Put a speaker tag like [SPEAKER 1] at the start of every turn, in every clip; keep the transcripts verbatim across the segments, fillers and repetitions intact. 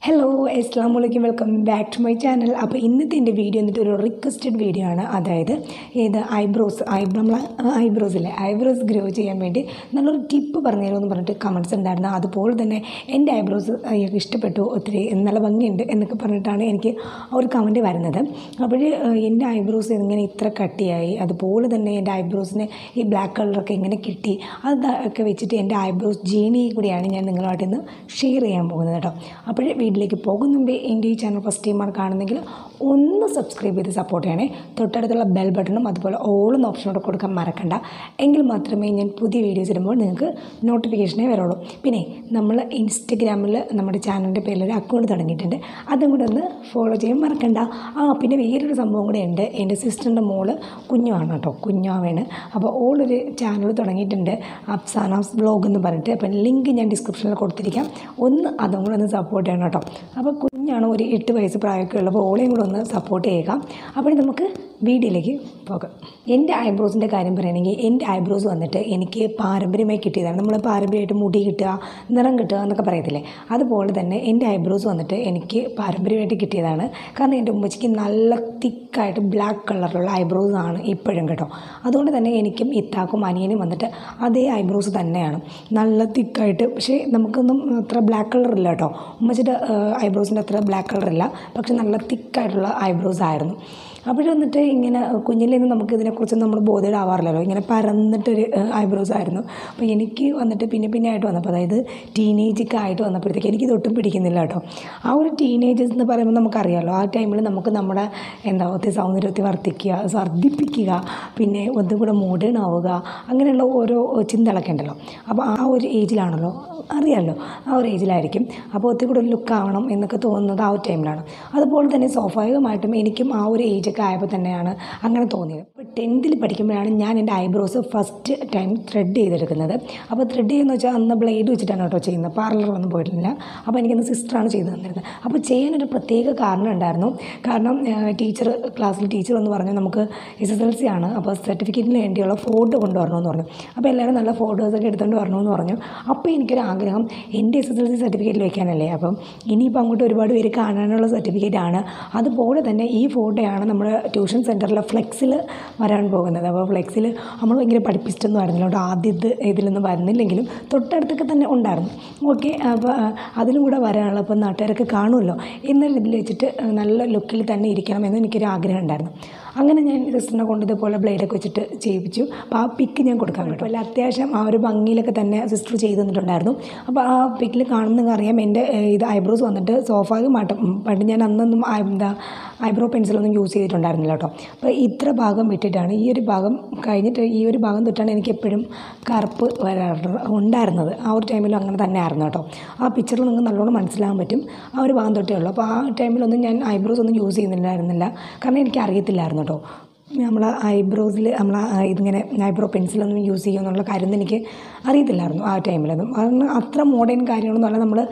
[SPEAKER 1] Hello അസ്സലാമു അലൈക്കും welcome back to my channel. അപ്പോൾ ഇന്നത്തെ എൻ്റെ വീഡിയോ എന്നിട്ട് ഒരു റിക്വസ്റ്റഡ് വീഡിയോ ആണ്. അതായത് ഏത് ഐബ്രോസ് ഐബ്രോ നമ്മൾ ഐബ്രോസ് ഇല്ലേ ഐബ്രോസ് ഗ്രോ ചെയ്യാൻ വേണ്ടി നല്ലൊരു ടിപ്പ് പറഞ്ഞു തരുമെന്ന് പറഞ്ഞിട്ട് കമൻറ്റ്സ് ഉണ്ടായിരുന്നു. അതുപോലെ തന്നെ എൻ്റെ ഐബ്രോസ് അയാൾക്ക് ഇഷ്ടപ്പെട്ടു, ഒത്തിരി നല്ല ഭംഗിയുണ്ട് എന്നൊക്കെ പറഞ്ഞിട്ടാണ് എനിക്ക് ഒരു കമൻറ്റ് വരുന്നത്. അപ്പോൾ എൻ്റെ ഐബ്രോസ് എങ്ങനെ ഇത്ര കട്ടിയായി, അതുപോലെ തന്നെ എൻ്റെ ഐബ്രോസിന് ഈ ബ്ലാക്ക് കളറൊക്കെ എങ്ങനെ കിട്ടി, അതൊക്കെ വെച്ചിട്ട് എൻ്റെ ഐബ്രോസ് ജേണി കൂടിയാണ് ഞാൻ നിങ്ങളുമായിട്ട് ഇന്ന് ഷെയർ ചെയ്യാൻ പോകുന്നത് കേട്ടോ. അപ്പോൾ വീട്ടിലേക്ക് പോകുന്ന മുമ്പേ എൻ്റെ ഈ ചാനൽ ഫസ്റ്റ് ടൈമാണ് കാണുന്നെങ്കിൽ ഒന്ന് സബ്സ്ക്രൈബ് ചെയ്ത് സപ്പോർട്ട് ചെയ്യണേ. തൊട്ടടുത്തുള്ള ബെൽ ബട്ടണും അതുപോലെ ഓൾ എന്ന ഓപ്ഷനോട് കൊടുക്കാൻ മറക്കണ്ട. എങ്കിൽ മാത്രമേ ഞാൻ പുതിയ വീഡിയോസ് ഇടുമ്പോൾ നിങ്ങൾക്ക് നോട്ടിഫിക്കേഷനേ വരുള്ളൂ. പിന്നെ നമ്മൾ ഇൻസ്റ്റഗ്രാമിൽ നമ്മുടെ ചാനലിൻ്റെ പേരിൽ ഒരു അക്കൗണ്ട് തുടങ്ങിയിട്ടുണ്ട്, അതും കൂടെ ഒന്ന് ഫോളോ ചെയ്യാൻ മറക്കണ്ട. ആ പിന്നെ വേറൊരു സംഭവം കൂടെ ഉണ്ട്. എൻ്റെ സിസ്റ്ററിൻ്റെ മോള് കുഞ്ഞുമാണ് കേട്ടോ, കുഞ്ഞാവാണ്. അപ്പോൾ ഓളൊരു ചാനൽ തുടങ്ങിയിട്ടുണ്ട്, അഫ്സാന വ്ലോഗ് എന്ന് പറഞ്ഞിട്ട്. അപ്പം ലിങ്ക് ഞാൻ ഡിസ്ക്രിപ്ഷനിൽ കൊടുത്തിരിക്കാം, ഒന്ന് അതും കൂടെ ഒന്ന് സപ്പോർട്ട് ചെയ്യണം കേട്ടോ. അപ്പോൾ കുഞ്ഞാണ്, ഒരു എട്ട് വയസ്സ് പ്രായമൊക്കെ ഉള്ളപ്പോൾ ഓളെയും കൂടെ ഒന്ന് സപ്പോർട്ട് ചെയ്യുക. അപ്പോൾ നമുക്ക് വീഡിയോയിലേക്ക് പോകാം. എൻ്റെ ഐബ്രോസിൻ്റെ കാര്യം പറയുകയാണെങ്കിൽ എൻ്റെ ഐബ്രോസ് വന്നിട്ട് എനിക്ക് പാരമ്പര്യമായി കിട്ടിയതാണ്. നമ്മൾ പാരമ്പര്യമായിട്ട് മുടി കിട്ടുക, നിറം കിട്ടുക എന്നൊക്കെ പറയത്തില്ലേ, അതുപോലെ തന്നെ എൻ്റെ ഐബ്രോസ് വന്നിട്ട് എനിക്ക് പാരമ്പര്യമായിട്ട് കിട്ടിയതാണ്. കാരണം എൻ്റെ ഉമ്മച്ചിക്ക് നല്ല തിക്കായിട്ട് ബ്ലാക്ക് കളറിലുള്ള ഐബ്രോസ് ആണ് ഇപ്പോഴും കേട്ടോ. അതുകൊണ്ട് തന്നെ എനിക്കും ഇത്താക്കും അനിയനും വന്നിട്ട് അതേ ഐബ്രോസ് തന്നെയാണ്, നല്ല തിക്കായിട്ട്. പക്ഷേ നമുക്കൊന്നും അത്ര ബ്ലാക്ക് കളറില്ല കേട്ടോ, ഉമ്മച്ചിയുടെ ഐബ്രോസിൻ്റെ അത്ര ബ്ലാക്ക് കളറില്ല, പക്ഷെ നല്ല തിക്കായിട്ടുള്ള ഐബ്രോസ് ആയിരുന്നു. അപ്പോൾ വന്നിട്ട് ഇങ്ങനെ കുഞ്ഞിൽ നിന്ന് നമുക്ക് ഇതിനെക്കുറിച്ച് നമ്മൾ ബോധേഡാവാറില്ലല്ലോ, ഇങ്ങനെ പരന്നിട്ടൊരു ഐബ്രോസ് ആയിരുന്നു. അപ്പോൾ എനിക്ക് വന്നിട്ട് പിന്നെ പിന്നെ ആയിട്ട് വന്നപ്പോൾ, അതായത് ടീനേജൊക്കെ ആയിട്ട് വന്നപ്പോഴത്തേക്ക് എനിക്കിത് ഒട്ടും പിടിക്കുന്നില്ല കേട്ടോ. ആ ഒരു ടീനേജസ് എന്ന് പറയുമ്പോൾ നമുക്കറിയാമല്ലോ, ആ ടൈമിൽ നമുക്ക് നമ്മുടെ എന്താ ഒത്തിരി സൗന്ദര്യത്തെ വർദ്ധിക്കുക, വർദ്ധിപ്പിക്കുക, പിന്നെ ഒന്നും കൂടെ മോഡേൺ ആവുക, അങ്ങനെയുള്ള ഓരോ ചിന്തകളൊക്കെ ഉണ്ടല്ലോ. അപ്പോൾ ആ ഒരു ഏജിലാണല്ലോ, അറിയാമല്ലോ, ആ ഒരു ഏജിലായിരിക്കും. അപ്പോൾ ഒത്തിരി കൂടെ ലുക്ക് ആവണം എന്നൊക്കെ തോന്നുന്നത് ആ ഒരു ടൈമിലാണ്. അതുപോലെ തന്നെ സ്വാഭാവികമായിട്ടും എനിക്കും ആ ഒരു ഏജ് ഒക്കെ ആയപ്പോൾ തന്നെയാണ് അങ്ങനെ തോന്നിയത്. അപ്പോൾ ടെൻത്തിൽ പഠിക്കുമ്പോഴാണ് ഞാൻ എൻ്റെ ഐബ്രോസ് ഫസ്റ്റ് ടൈം ത്രെഡ് ചെയ്തെടുക്കുന്നത്. അപ്പോൾ ത്രെഡ് ചെയ്യുന്നത് വെച്ചാൽ അന്ന് ബ്ലേഡ് വെച്ചിട്ടാണ് കേട്ടോ ചെയ്യുന്നത്, പാർലറൊന്നും പോയിട്ടില്ല. അപ്പോൾ എനിക്കന്ന് സിസ്റ്ററാണ് ചെയ്തു തന്നിരുന്നത്. അപ്പോൾ ചെയ്യാനൊരു പ്രത്യേക കാരണം ഉണ്ടായിരുന്നു. കാരണം ടീച്ചർ ക്ലാസ്സിൽ ടീച്ചർ എന്ന് പറഞ്ഞു നമുക്ക് എസ് എസ് എൽ സി ആണ്, അപ്പോൾ സർട്ടിഫിക്കറ്റിന് വേണ്ടിയുള്ള ഫോട്ടോ കൊണ്ടുവരണമെന്ന് പറഞ്ഞു. അപ്പോൾ എല്ലാവരും നല്ല ഫോട്ടോസൊക്കെ എടുത്തുകൊണ്ട് വരണമെന്ന് പറഞ്ഞു. അപ്പോൾ എനിക്കൊരു ആഗ്രഹം, എൻ്റെ എസ് എസ് എൽ സി സർട്ടിഫിക്കറ്റിൽ വയ്ക്കാനല്ലേ, അപ്പം ഇനിയിപ്പോൾ അങ്ങോട്ട് ഒരുപാട് പേര് കാണാനുള്ള സർട്ടിഫിക്കറ്റാണ്. അതുപോലെ തന്നെ ഈ ഫോട്ടോയാണ് നമ്മുടെ ട്യൂഷൻ സെൻറ്ററിലെ ഫ്ലെക്സിൽ വരാൻ പോകുന്നത്. അപ്പോൾ ഫ്ലെക്സിൽ നമ്മൾ ഭയങ്കര പഠിപ്പിച്ചിട്ടൊന്നും ആയിരുന്നില്ല കേട്ടോ, ആദ്യത്തെ ഇതിലൊന്നും വരുന്നില്ലെങ്കിലും തൊട്ടടുത്തൊക്കെ തന്നെ ഉണ്ടായിരുന്നു. ഓക്കെ, അപ്പോൾ അതിലും കൂടെ വരാനുള്ള, അപ്പോൾ നാട്ടുകാരൊക്കെ കാണുമല്ലോ എന്നൊരു ഇതിൽ വെച്ചിട്ട് നല്ല ലുക്കിൽ തന്നെ ഇരിക്കണം എന്ന് എനിക്കൊരു ആഗ്രഹം ഉണ്ടായിരുന്നു. അങ്ങനെ ഞാൻ സിസ്റ്ററിനെ കൊണ്ട് ഇതുപോലെ ബ്ലേഡൊക്കെ വെച്ചിട്ട് ചെയ്യിപ്പിച്ചു. അപ്പോൾ ആ പിക്ക് ഞാൻ കൊടുക്കാൻ കേട്ടോ, അല്ല അത്യാവശ്യം ആ ഒരു ഭംഗിയിലൊക്കെ തന്നെ സിസ്റ്റർ ചെയ്ത് തന്നിട്ടുണ്ടായിരുന്നു. അപ്പോൾ ആ പിക്കിൽ കാണുന്നെങ്കിൽ അറിയാം എൻ്റെ ഇത് ഐബ്രോസ് വന്നിട്ട് സ്വാഭാവികമായിട്ടും പണ്ട് ഞാൻ അന്നൊന്നും എന്താ ഐബ്രോ പെൻസിലൊന്നും യൂസ് ചെയ്തിട്ടുണ്ടായിരുന്നില്ല കേട്ടോ. അപ്പോൾ ഇത്ര ഭാഗം വിട്ടിട്ടാണ്, ഈ ഒരു ഭാഗം കഴിഞ്ഞിട്ട് ഈ ഒരു ഭാഗം തൊട്ടാണ് എനിക്ക് എപ്പോഴും കറുപ്പ് വരാറ് ഉണ്ടായിരുന്നത്. ആ ഒരു ടൈമിലും അങ്ങനെ തന്നെ ആയിരുന്നു കേട്ടോ. ആ പിക്ചറിൽ നിങ്ങൾക്ക് നല്ലോണം മനസ്സിലാകാൻ പറ്റും, ആ ഒരു ഭാഗം തൊട്ടേ ഉള്ളൂ. അപ്പോൾ ആ ടൈമിലൊന്നും ഞാൻ ഐബ്രോസ് ഒന്നും യൂസ് ചെയ്യുന്നില്ലായിരുന്നില്ല, കാരണം എനിക്ക് അറിയത്തില്ലായിരുന്നു കേട്ടോ. നമ്മൾ ഐബ്രോസിൽ നമ്മൾ ഇതിങ്ങനെ ഐബ്രോ പെൻസിലൊന്നും യൂസ് ചെയ്യുമെന്നുള്ള കാര്യമൊന്നും എനിക്ക് അറിയത്തില്ലായിരുന്നു ആ ടൈമിലൊന്നും. കാരണം അത്ര മോഡേൺ കാര്യങ്ങളൊന്നും അല്ല. നമ്മൾ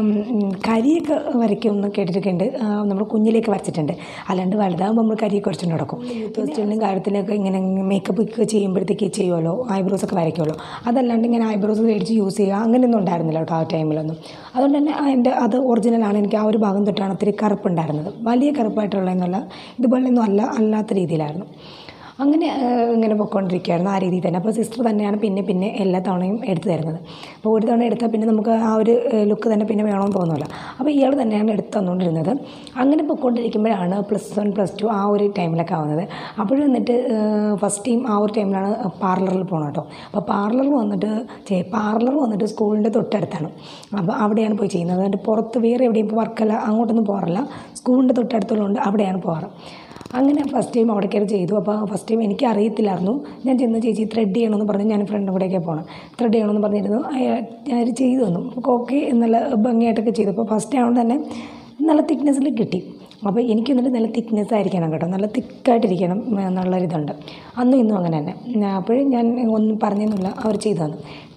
[SPEAKER 1] കരിയൊക്കെ വരയ്ക്കുമെന്ന് കേട്ടിട്ടൊക്കെ ഉണ്ട്, നമ്മൾ കുഞ്ഞിലേക്ക് വരച്ചിട്ടുണ്ട്. അല്ലാണ്ട് വലുതാകുമ്പോൾ നമ്മൾ കരിയൊക്കെ വരച്ചുകൊണ്ട് നടക്കും. ഫസ്റ്റിനും കാര്യത്തിലൊക്കെ ഇങ്ങനെ മേക്കപ്പ് ഒക്കെ ചെയ്യുമ്പോഴത്തേക്ക് ചെയ്യുമല്ലോ, ഐബ്രോസൊക്കെ വരയ്ക്കുമല്ലോ. അതല്ലാണ്ട് ഇങ്ങനെ ഐബ്രോസ് മേടിച്ച് യൂസ് ചെയ്യുക അങ്ങനെയൊന്നും ഉണ്ടായിരുന്നില്ല കേട്ടോ ആ ടൈമിലൊന്നും. അതുകൊണ്ട് തന്നെ എൻ്റെ അത് ഒറിജിനലാണ്. എനിക്ക് ആ ഒരു ഭാഗം തൊട്ടാണ് ഒത്തിരി കറുപ്പുണ്ടായിരുന്നത്, വലിയ കറുപ്പായിട്ടുള്ളതെന്നല്ല, ഇതുപോലെയൊന്നും അല്ല അല്ലാത്ത രീതിയിലായിരുന്നു. അങ്ങനെ ഇങ്ങനെ പൊയ്ക്കൊണ്ടിരിക്കുകയായിരുന്നു ആ രീതിയിൽ തന്നെ. അപ്പോൾ സിസ്റ്റർ തന്നെയാണ് പിന്നെ പിന്നെ എല്ലാ തവണയും എടുത്തു തരുന്നത്. അപ്പോൾ ഒരു തവണ എടുത്താൽ പിന്നെ നമുക്ക് ആ ഒരു ലുക്ക് തന്നെ പിന്നെ വേണമെന്ന് തോന്നുമല്ലോ. അപ്പോൾ ഇയാൾ തന്നെയാണ് എടുത്ത് തന്നുകൊണ്ടിരുന്നത്. അങ്ങനെ പൊയ്ക്കൊണ്ടിരിക്കുമ്പോഴാണ് പ്ലസ് വൺ പ്ലസ് ടു ആ ഒരു ടൈമിലൊക്കെ ആവുന്നത്. അപ്പോഴും എന്നിട്ട് ഫസ്റ്റ് ടൈം ആ ഒരു ടൈമിലാണ് പാർലറിൽ പോകണം കേട്ടോ. അപ്പോൾ പാർലറിൽ വന്നിട്ട് പാർലർ വന്നിട്ട് സ്കൂളിൻ്റെ തൊട്ടടുത്താണ്. അപ്പോൾ അവിടെയാണ് പോയി ചെയ്യുന്നത്. അതുകൊണ്ട് പുറത്ത് വേറെ എവിടെയും ഇപ്പോൾ വർക്കല്ല അങ്ങോട്ടൊന്നും പോകാറില്ല, സ്കൂളിൻ്റെ തൊട്ടടുത്തുള്ളതുകൊണ്ട് അവിടെയാണ് പോകാറ്. അങ്ങനെ ഫസ്റ്റ് ടൈം അവിടെ കയറി ചെയ്തു. അപ്പോൾ ഫസ്റ്റ് ടൈം എനിക്ക് അറിയത്തില്ലായിരുന്നു. ഞാൻ ചെന്ന് ചേച്ചി ത്രെഡ് ചെയ്യണമെന്ന് പറഞ്ഞ് ഞാൻ ഫ്രണ്ടും കൂടെയൊക്കെ പോകണം, ത്രെഡ് ചെയ്യണമെന്ന് പറഞ്ഞിരുന്നു. ഞാൻ ചെയ്തു തന്നു. അപ്പോൾ ഓക്കെ നല്ല ഭംഗിയായിട്ടൊക്കെ ചെയ്തു. അപ്പോൾ ഫസ്റ്റ് ആയതുകൊണ്ട് തന്നെ നല്ല തിക്നെസ്സിൽ കിട്ടി. അപ്പോൾ എനിക്ക് എന്നിട്ട് നല്ല തിക്നെസ് ആയിരിക്കണം കേട്ടോ, നല്ല തിക്കായിട്ടിരിക്കണം എന്നുള്ളൊരിതുണ്ട്. അന്നും ഇന്നും അങ്ങനെ തന്നെ. അപ്പോഴും ഞാൻ ഒന്നും പറഞ്ഞൊന്നുമില്ല, അവർ ചെയ്തു തന്നു.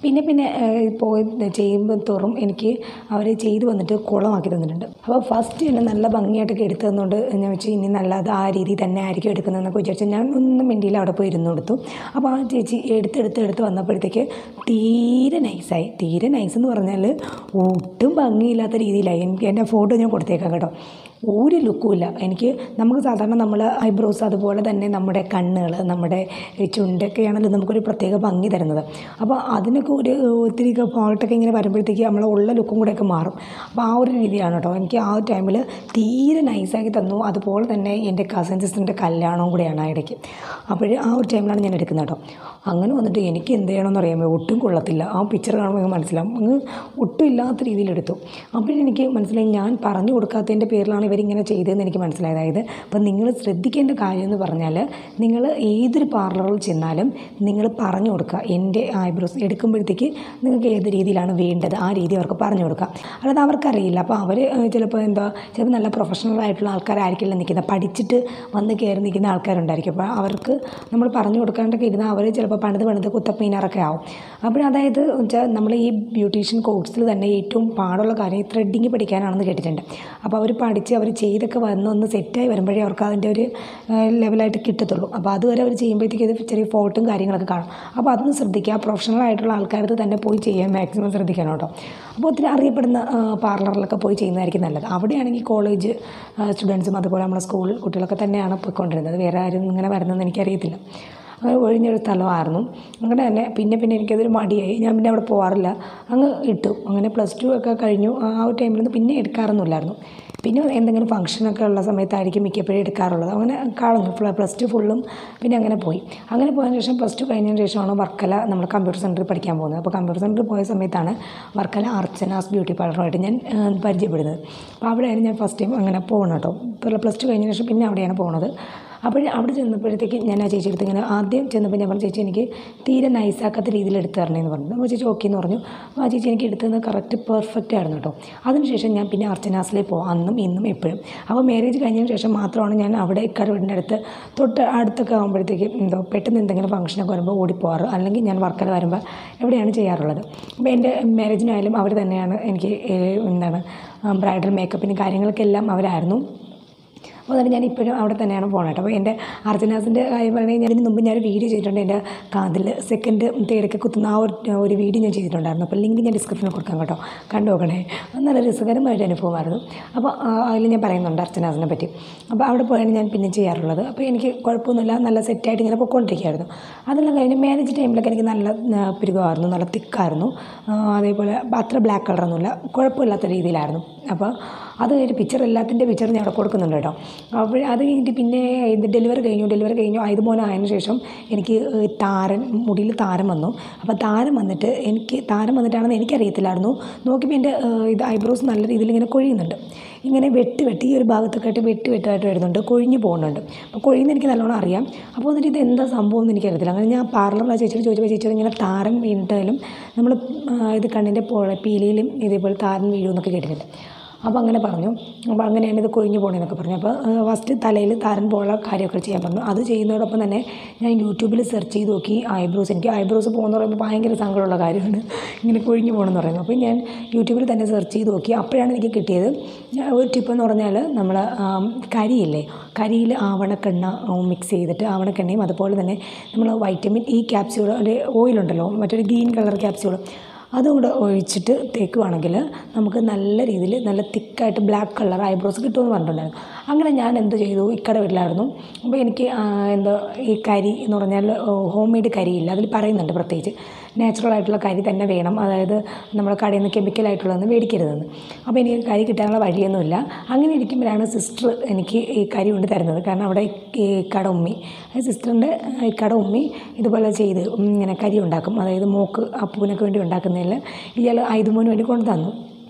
[SPEAKER 1] പിന്നെ പിന്നെ പോയി ചെയ്യുമ്പോൾ തോറും എനിക്ക് അവർ ചെയ്ത് വന്നിട്ട് കുളമാക്കി തന്നിട്ടുണ്ട്. അപ്പോൾ ഫസ്റ്റ് എന്നെ നല്ല ഭംഗിയായിട്ടൊക്കെ എടുത്തു തന്നുകൊണ്ട് ഞാൻ വെച്ച് ഇനി നല്ലത് ആ രീതി തന്നെ ആയിരിക്കും എടുക്കുന്നതെന്നൊക്കെ വിചാരിച്ചു ഞാൻ ഒന്നും മിണ്ടിയിൽ അവിടെ പോയി ഇരുന്ന് കൊടുത്തു. അപ്പോൾ ആ ചേച്ചി എടുത്തെടുത്ത് എടുത്ത് വന്നപ്പോഴത്തേക്ക് തീരെ നൈസായി. തീരെ നൈസ് എന്ന് പറഞ്ഞാൽ ഒട്ടും ഭംഗിയില്ലാത്ത രീതിയിലായി. എനിക്ക് എൻ്റെ ഫോട്ടോ ഞാൻ കൊടുത്തേക്കാം കേട്ടോ. ഒരു ലുക്കുമില്ല. എനിക്ക് നമുക്ക് സാധാരണ നമ്മൾ ഐബ്രോസ് അതുപോലെ തന്നെ നമ്മുടെ കണ്ണുകൾ നമ്മുടെ ചുണ്ടൊക്കെയാണല്ലോ നമുക്കൊരു പ്രത്യേക ഭംഗി തരുന്നത്. അപ്പോൾ അതിനൊക്കെ ഒരു ഒത്തിരി ഫോൾട്ടൊക്കെ ഇങ്ങനെ വരുമ്പോഴത്തേക്ക് നമ്മളെ ഉള്ള ലുക്കും കൂടെയൊക്കെ മാറും. അപ്പോൾ ആ ഒരു രീതിയാണ് കേട്ടോ. എനിക്ക് ആ ഒരു ടൈമിൽ തീരെ നൈസാക്കി തന്നു. അതുപോലെ തന്നെ എൻ്റെ കസിൻ സിസ്റ്ററിൻ്റെ കല്യാണവും കൂടെയാണ് ആ ഇടയ്ക്ക്. അപ്പോൾ ആ ഒരു ടൈമിലാണ് ഞാൻ എടുക്കുന്നത് കേട്ടോ. അങ്ങനെ വന്നിട്ട് എനിക്ക് എന്ത് ചെയ്യണമെന്ന് അറിയാമോ, ഒട്ടും കൊള്ളത്തില്ല. ആ പിക്ചർ കാണുമ്പോൾ എനിക്ക് മനസ്സിലാവും അങ്ങ് ഒട്ടും ഇല്ലാത്ത രീതിയിലെടുത്തു. അപ്പോഴെനിക്ക് മനസ്സിലായി ഞാൻ പറഞ്ഞു കൊടുക്കാത്തതിൻ്റെ പേരിലാണ് ഇവരിങ്ങനെ ചെയ്തതെന്ന് എനിക്ക് മനസ്സിലായത്. അതായത് അപ്പം നിങ്ങൾ ശ്രദ്ധിക്കേണ്ട കാര്യം എന്ന് പറഞ്ഞാൽ നിങ്ങൾ ഏതൊരു പാർലറിൽ ചെന്നാലും നിങ്ങൾ പറഞ്ഞു കൊടുക്കുക എൻ്റെ ഐബ്രോസ് എടുക്കുമ്പോഴത്തേക്ക് നിങ്ങൾക്ക് ഏത് രീതിയിലാണ് വേണ്ടത് ആ രീതി അവർക്ക് പറഞ്ഞു കൊടുക്കുക. അല്ലാതെ അവർക്കറിയില്ല. അപ്പോൾ അവർ ചിലപ്പോൾ എന്താ ചിലപ്പോൾ നല്ല പ്രൊഫഷണൽ ആയിട്ടുള്ള ആൾക്കാരായിരിക്കില്ല നിൽക്കുന്നത്, പഠിച്ചിട്ട് വന്ന് കയറി നിൽക്കുന്ന ആൾക്കാരുണ്ടായിരിക്കും. അപ്പോൾ അവർക്ക് നമ്മൾ പറഞ്ഞു കൊടുക്കാണ്ടൊക്കെ ഇരുന്നാൽ അവർ ചിലപ്പോൾ പണിത് പണിത് കുത്തപ്പീനാറൊക്കെ ആവും. അപ്പോൾ അതായത് വെച്ചാൽ നമ്മൾ ഈ ബ്യൂട്ടീഷ്യൻ കോഴ്സിൽ തന്നെ ഏറ്റവും പാടുള്ള കാര്യം ത്രെഡിങ് പഠിക്കാനാണെന്ന് കേട്ടിട്ടുണ്ട്. അപ്പോൾ അവർ പഠിച്ച് അവർ ചെയ്തൊക്കെ വന്ന് ഒന്ന് സെറ്റായി വരുമ്പോഴേ അവർക്ക് അതിൻ്റെ ഒരു ലെവലായിട്ട് കിട്ടത്തുള്ളൂ. അപ്പോൾ അതുവരെ അവർ ചെയ്യുമ്പോഴത്തേക്ക് ഇത് ചെറിയ ഫോട്ടും കാര്യങ്ങളൊക്കെ കാണും. അപ്പോൾ അതൊന്ന് ശ്രദ്ധിക്കുക. പ്രൊഫഷണൽ ആയിട്ടുള്ള ആൾക്കാർക്ക് തന്നെ പോയി ചെയ്യാൻ മാക്സിമം ശ്രദ്ധിക്കണം കേട്ടോ. അപ്പോൾ ഒത്തിരി അറിയപ്പെടുന്ന പാർലറിലൊക്കെ പോയി ചെയ്യുന്നതായിരിക്കും നല്ലത്. അവിടെയാണെങ്കിൽ കോളേജ് സ്റ്റുഡൻസും അതുപോലെ നമ്മുടെ സ്കൂൾ കുട്ടികളൊക്കെ തന്നെയാണ് പോയിക്കൊണ്ടിരുന്നത്. വേറെ ആരും ഇങ്ങനെ വരുന്നതെന്ന് എനിക്കറിയത്തില്ല. അങ്ങനെ ഒഴിഞ്ഞൊരു സ്ഥലമായിരുന്നു. അങ്ങനെ തന്നെ പിന്നെ പിന്നെ എനിക്കതൊരു മടിയായി. ഞാൻ പിന്നെ അവിടെ പോകാറില്ല, അങ്ങ് ഇട്ടു. അങ്ങനെ പ്ലസ് ടു ഒക്കെ കഴിഞ്ഞു. ആ ഒരു ടൈമിലൊന്നും പിന്നെ എടുക്കാറൊന്നുമില്ലായിരുന്നു. പിന്നെ എന്തെങ്കിലും ഫംഗ്ഷനൊക്കെ ഉള്ള സമയത്തായിരിക്കും മിക്കപ്പോഴും എടുക്കാറുള്ളത്. അങ്ങനെ കളഞ്ഞു പ്ലസ് ടു ഫുള്ളും. പിന്നെ അങ്ങനെ പോയി. അങ്ങനെ പോയതിന് ശേഷം പ്ലസ് ടു കഴിഞ്ഞതിന് ശേഷമാണ് വർക്കല നമ്മൾ കമ്പ്യൂട്ടർ സെൻറ്ററിൽ പഠിക്കാൻ പോകുന്നത്. അപ്പോൾ കമ്പ്യൂട്ടർ സെൻറ്ററിൽ പോയ സമയത്താണ് വർക്കല അർച്ചനാസ് ബ്യൂട്ടി പാർലറുമായിട്ട് ഞാൻ പരിചയപ്പെടുന്നത്. അപ്പോൾ അവിടെയാണ് ഞാൻ ഫസ്റ്റ് ടൈം അങ്ങനെ പോകണം കേട്ടോ. പ്ലസ് ടു കഴിഞ്ഞതിന് ശേഷം പിന്നെ അവിടെയാണ് പോകുന്നത്. അപ്പോൾ അവിടെ ചെന്നപ്പോഴത്തേക്ക് ഞാൻ ആ ചേച്ചി എടുത്ത് ഇങ്ങനെ ആദ്യം ചെന്നപ്പോൾ ഞാൻ പറഞ്ഞു ചേച്ചി എനിക്ക് തീരെ നൈസാക്കാത്ത രീതിയിൽ എടുത്ത് തരണേന്ന് പറഞ്ഞു. അപ്പോൾ ചേച്ചി ഓക്കെ എന്ന് പറഞ്ഞു. ആ ചേച്ചി എനിക്ക് എടുത്തത് കറക്റ്റ് പെർഫെക്റ്റ് ആയിരുന്നു കേട്ടോ. അതിനുശേഷം ഞാൻ പിന്നെ അർച്ചനാസിലേക്ക് പോകും അന്നും ഇന്നും എപ്പോഴും. അപ്പോൾ മാരേജ് കഴിഞ്ഞതിന് ശേഷം മാത്രമാണ് ഞാൻ അവിടെ ഇക്കാട് വീടിൻ്റെ അടുത്ത് തൊട്ട് അടുത്തൊക്കെ ആകുമ്പോഴത്തേക്ക് എന്തോ പെട്ടെന്ന് എന്തെങ്കിലും ഫംഗ്ഷനൊക്കെ വരുമ്പോൾ ഓടിപ്പോകാറ്. അല്ലെങ്കിൽ ഞാൻ വർക്കല വരുമ്പോൾ എവിടെയാണ് ചെയ്യാറുള്ളത്. അപ്പോൾ എൻ്റെ മാരേജിനായാലും അവർ തന്നെയാണ് എനിക്ക് എന്താണ് ബ്രൈഡൽ മേക്കപ്പിന് കാര്യങ്ങൾക്കെല്ലാം അവരായിരുന്നു. അപ്പോൾ അതുകൊണ്ട് ഞാൻ ഇപ്പോഴും അവിടെ തന്നെയാണ് പോകുന്നത്. അപ്പോൾ എൻ്റെ അർച്ചനാസിൻ്റെ കാര്യം പറയുകയാണെങ്കിൽ ഞാൻ ഇതിന് മുമ്പ് ഞാൻ വീഡിയോ ചെയ്തിട്ടുണ്ട്. എൻ്റെ കാതിൽ സെക്കൻഡ് തേടൊക്കെ കുത്തുന്ന ആ ഒരു ഒരു വീഡിയോ ഞാൻ ചെയ്തിട്ടുണ്ടായിരുന്നു. അപ്പോൾ ലിങ്ക് ഞാൻ ഡിസ്ക്രിപ്ഷനിൽ കൊടുക്കാം കേട്ടോ, കണ്ടു നോക്കണേ. നല്ല രസകരമായിട്ട് അനുഭവമായിരുന്നു. അപ്പോൾ അതിൽ ഞാൻ പറയുന്നുണ്ട് അർച്ചനാസിനെ പറ്റി. അപ്പോൾ അവിടെ പോയാണ് ഞാൻ പിന്നെ ചെയ്യാറുള്ളത്. അപ്പോൾ എനിക്ക് കുഴപ്പമൊന്നുമില്ല, നല്ല സെറ്റായിട്ട് ഇങ്ങനെ പൊയ്ക്കൊണ്ടിരിക്കുകയായിരുന്നു. അതെല്ലാം കഴിഞ്ഞ് മാരേജ് ടൈമിലൊക്കെ എനിക്ക് നല്ല പിരുകമായിരുന്നു, നല്ല തിക്കായിരുന്നു. അതേപോലെ അത്ര ബ്ലാക്ക് കളറൊന്നുമില്ല, കുഴപ്പമില്ലാത്ത രീതിയിലായിരുന്നു. അപ്പോൾ അത് കഴിഞ്ഞ് പിക്ചർ എല്ലാത്തിൻ്റെ പിക്ചർ ഞാൻ അവിടെ കൊടുക്കുന്നുണ്ട് കേട്ടോ. അപ്പോൾ അത് കഴിഞ്ഞിട്ട് പിന്നെ ഇത് ഡെലിവറി കഴിഞ്ഞു ഡെലിവറി കഴിഞ്ഞു ആയത് മോനായതിനു ശേഷം എനിക്ക് താരൻ മുടിയിൽ താരം വന്നു. അപ്പോൾ താരം വന്നിട്ട് എനിക്ക് താരം വന്നിട്ടാണെന്ന് എനിക്കറിയത്തില്ലായിരുന്നു. നോക്കിയപ്പോൾ എൻ്റെ ഇത് ഐബ്രോസ് നല്ല രീതിയിൽ ഇങ്ങനെ കൊഴിയുന്നുണ്ട്. ഇങ്ങനെ വെട്ടി വെട്ടി ഈ ഒരു ഭാഗത്തൊക്കെ ആയിട്ട് വെട്ടി വെട്ടായിട്ട് വരുന്നുണ്ട്, കൊഴിഞ്ഞു പോകുന്നുണ്ട്. അപ്പോൾ കൊഴിയുന്ന എനിക്ക് നല്ലോണം അറിയാം. അപ്പോൾ എന്നിട്ട് ഇത് എന്താ സംഭവം എന്ന് എനിക്കറിയത്തില്ല. അങ്ങനെ ഞാൻ പാർലറിൽ ചേച്ചിയോട് ചോദിച്ചപ്പോൾ ചേച്ചിയോട് ഇങ്ങനെ താരൻ വീണിട്ടാലും നമ്മൾ ഇത് കണ്ണിൻ്റെ പീലിയിലും ഇതേപോലെ താരൻ വീഴുമെന്നൊക്കെ കേട്ടിട്ടുണ്ട്. അപ്പോൾ അങ്ങനെ പറഞ്ഞു. അപ്പോൾ അങ്ങനെയാണ് ഇത് കൊഴിഞ്ഞു പോകണമെന്നൊക്കെ പറഞ്ഞു. അപ്പോൾ ഫസ്റ്റ് തലയിൽ താരൻ പോലുള്ള കാര്യമൊക്കെ ചെയ്യാൻ പറഞ്ഞു. അത് ചെയ്യുന്നതോടൊപ്പം തന്നെ ഞാൻ യൂട്യൂബിൽ സെർച്ച് ചെയ്ത് നോക്കി ഐബ്രോസ്. എനിക്ക് ഐബ്രോസ് പോകുന്ന പറയുമ്പോൾ ഭയങ്കര സങ്കടമുള്ള കാര്യമാണ് ഇങ്ങനെ കൊഴിഞ്ഞു പോകണമെന്ന് പറയുന്നത്. അപ്പോൾ ഞാൻ യൂട്യൂബിൽ തന്നെ സെർച്ച് ചെയ്ത് നോക്കി. അപ്പോഴാണ് എനിക്ക് കിട്ടിയത് ഒരു ടിപ്പെന്ന് പറഞ്ഞാൽ നമ്മൾ കരിയില്ലേ, കരിയിൽ ആവണക്കെണ്ണ മിക്സ് ചെയ്തിട്ട് ആവണക്കെണ്ണയും അതുപോലെ തന്നെ നമ്മൾ വൈറ്റമിൻ ഇ ക്യാപ്സ്യൂൾ ഒരു ഓയിലുണ്ടല്ലോ, മറ്റൊരു ഗ്രീൻ കളർ ക്യാപ്സ്യൂൾ, അതുകൂടെ ഒഴിച്ചിട്ട് തേക്കുവാണെങ്കിൽ നമുക്ക് നല്ല രീതിയിൽ നല്ല തിക്കായിട്ട് ബ്ലാക്ക് കളർ ഐബ്രോസ് കിട്ടുമെന്ന് പറഞ്ഞിട്ടുണ്ടായിരുന്നു. അങ്ങനെ ഞാൻ എന്ത് ചെയ്തു, ഇക്കടെ വീട്ടിലായിരുന്നു. അപ്പോൾ എനിക്ക് എന്താ ഈ കരി എന്ന് പറഞ്ഞാൽ ഹോം മെയ്ഡ് കരിയില്ല, അതിൽ പറയുന്നുണ്ട് പ്രത്യേകിച്ച് നാച്ചുറൽ ആയിട്ടുള്ള കരി തന്നെ വേണം, അതായത് നമ്മുടെ കടയിൽ നിന്ന് കെമിക്കലായിട്ടുള്ളതൊന്നും മേടിക്കരുതെന്ന്. അപ്പോൾ എനിക്ക് കരി കിട്ടാനുള്ള വഴിയൊന്നുമില്ല. അങ്ങനെ ഇരിക്കുമ്പോഴാണ് സിസ്റ്റർ എനിക്ക് ഈ കരി കൊണ്ട് തരുന്നത്. കാരണം അവിടെ ഈ കട ഉമ്മി സിസ്റ്ററിൻ്റെ കട ഉമ്മി ഇതുപോലെ ചെയ്ത് ഇങ്ങനെ കരി ഉണ്ടാക്കും, അതായത് മോക്ക് അപ്പൂനൊക്കെ വേണ്ടി ഉണ്ടാക്കുന്നതിൽ ഇയാൾ ആയുധമോന് വേണ്ടി കൊണ്ടു തന്നു.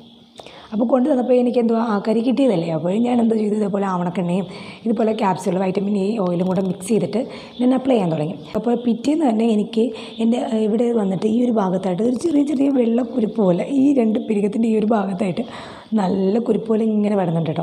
[SPEAKER 1] അപ്പോൾ കൊണ്ടു തന്നപ്പോൾ എനിക്ക് എന്തോ ആ കരി കിട്ടിയതല്ലേ. അപ്പോൾ ഞാൻ എന്തോ ചെയ്തു, ഇതേപോലെ ആവണക്കെണ്ണയും ഇതുപോലെ ക്യാപ്സ്യൂൾ വൈറ്റമിൻ ഇ ഓയിലും കൂടെ മിക്സ് ചെയ്തിട്ട് ഞാൻ അപ്ലൈ ചെയ്യാൻ തുടങ്ങി. അപ്പോൾ പിറ്റേന്ന് തന്നെ എനിക്ക് എൻ്റെ ഇവിടെ വന്നിട്ട് ഈ ഒരു ഭാഗത്തായിട്ട് ഒരു ചെറിയ ചെറിയ വെള്ള കുരുപ്പ് പോലെ ഈ രണ്ട് പിരികത്തിൻ്റെ ഈ ഒരു ഭാഗത്തായിട്ട് നല്ല കുരുപ്പ് പോലെ ഇങ്ങനെ വരുന്നുണ്ട് കേട്ടോ.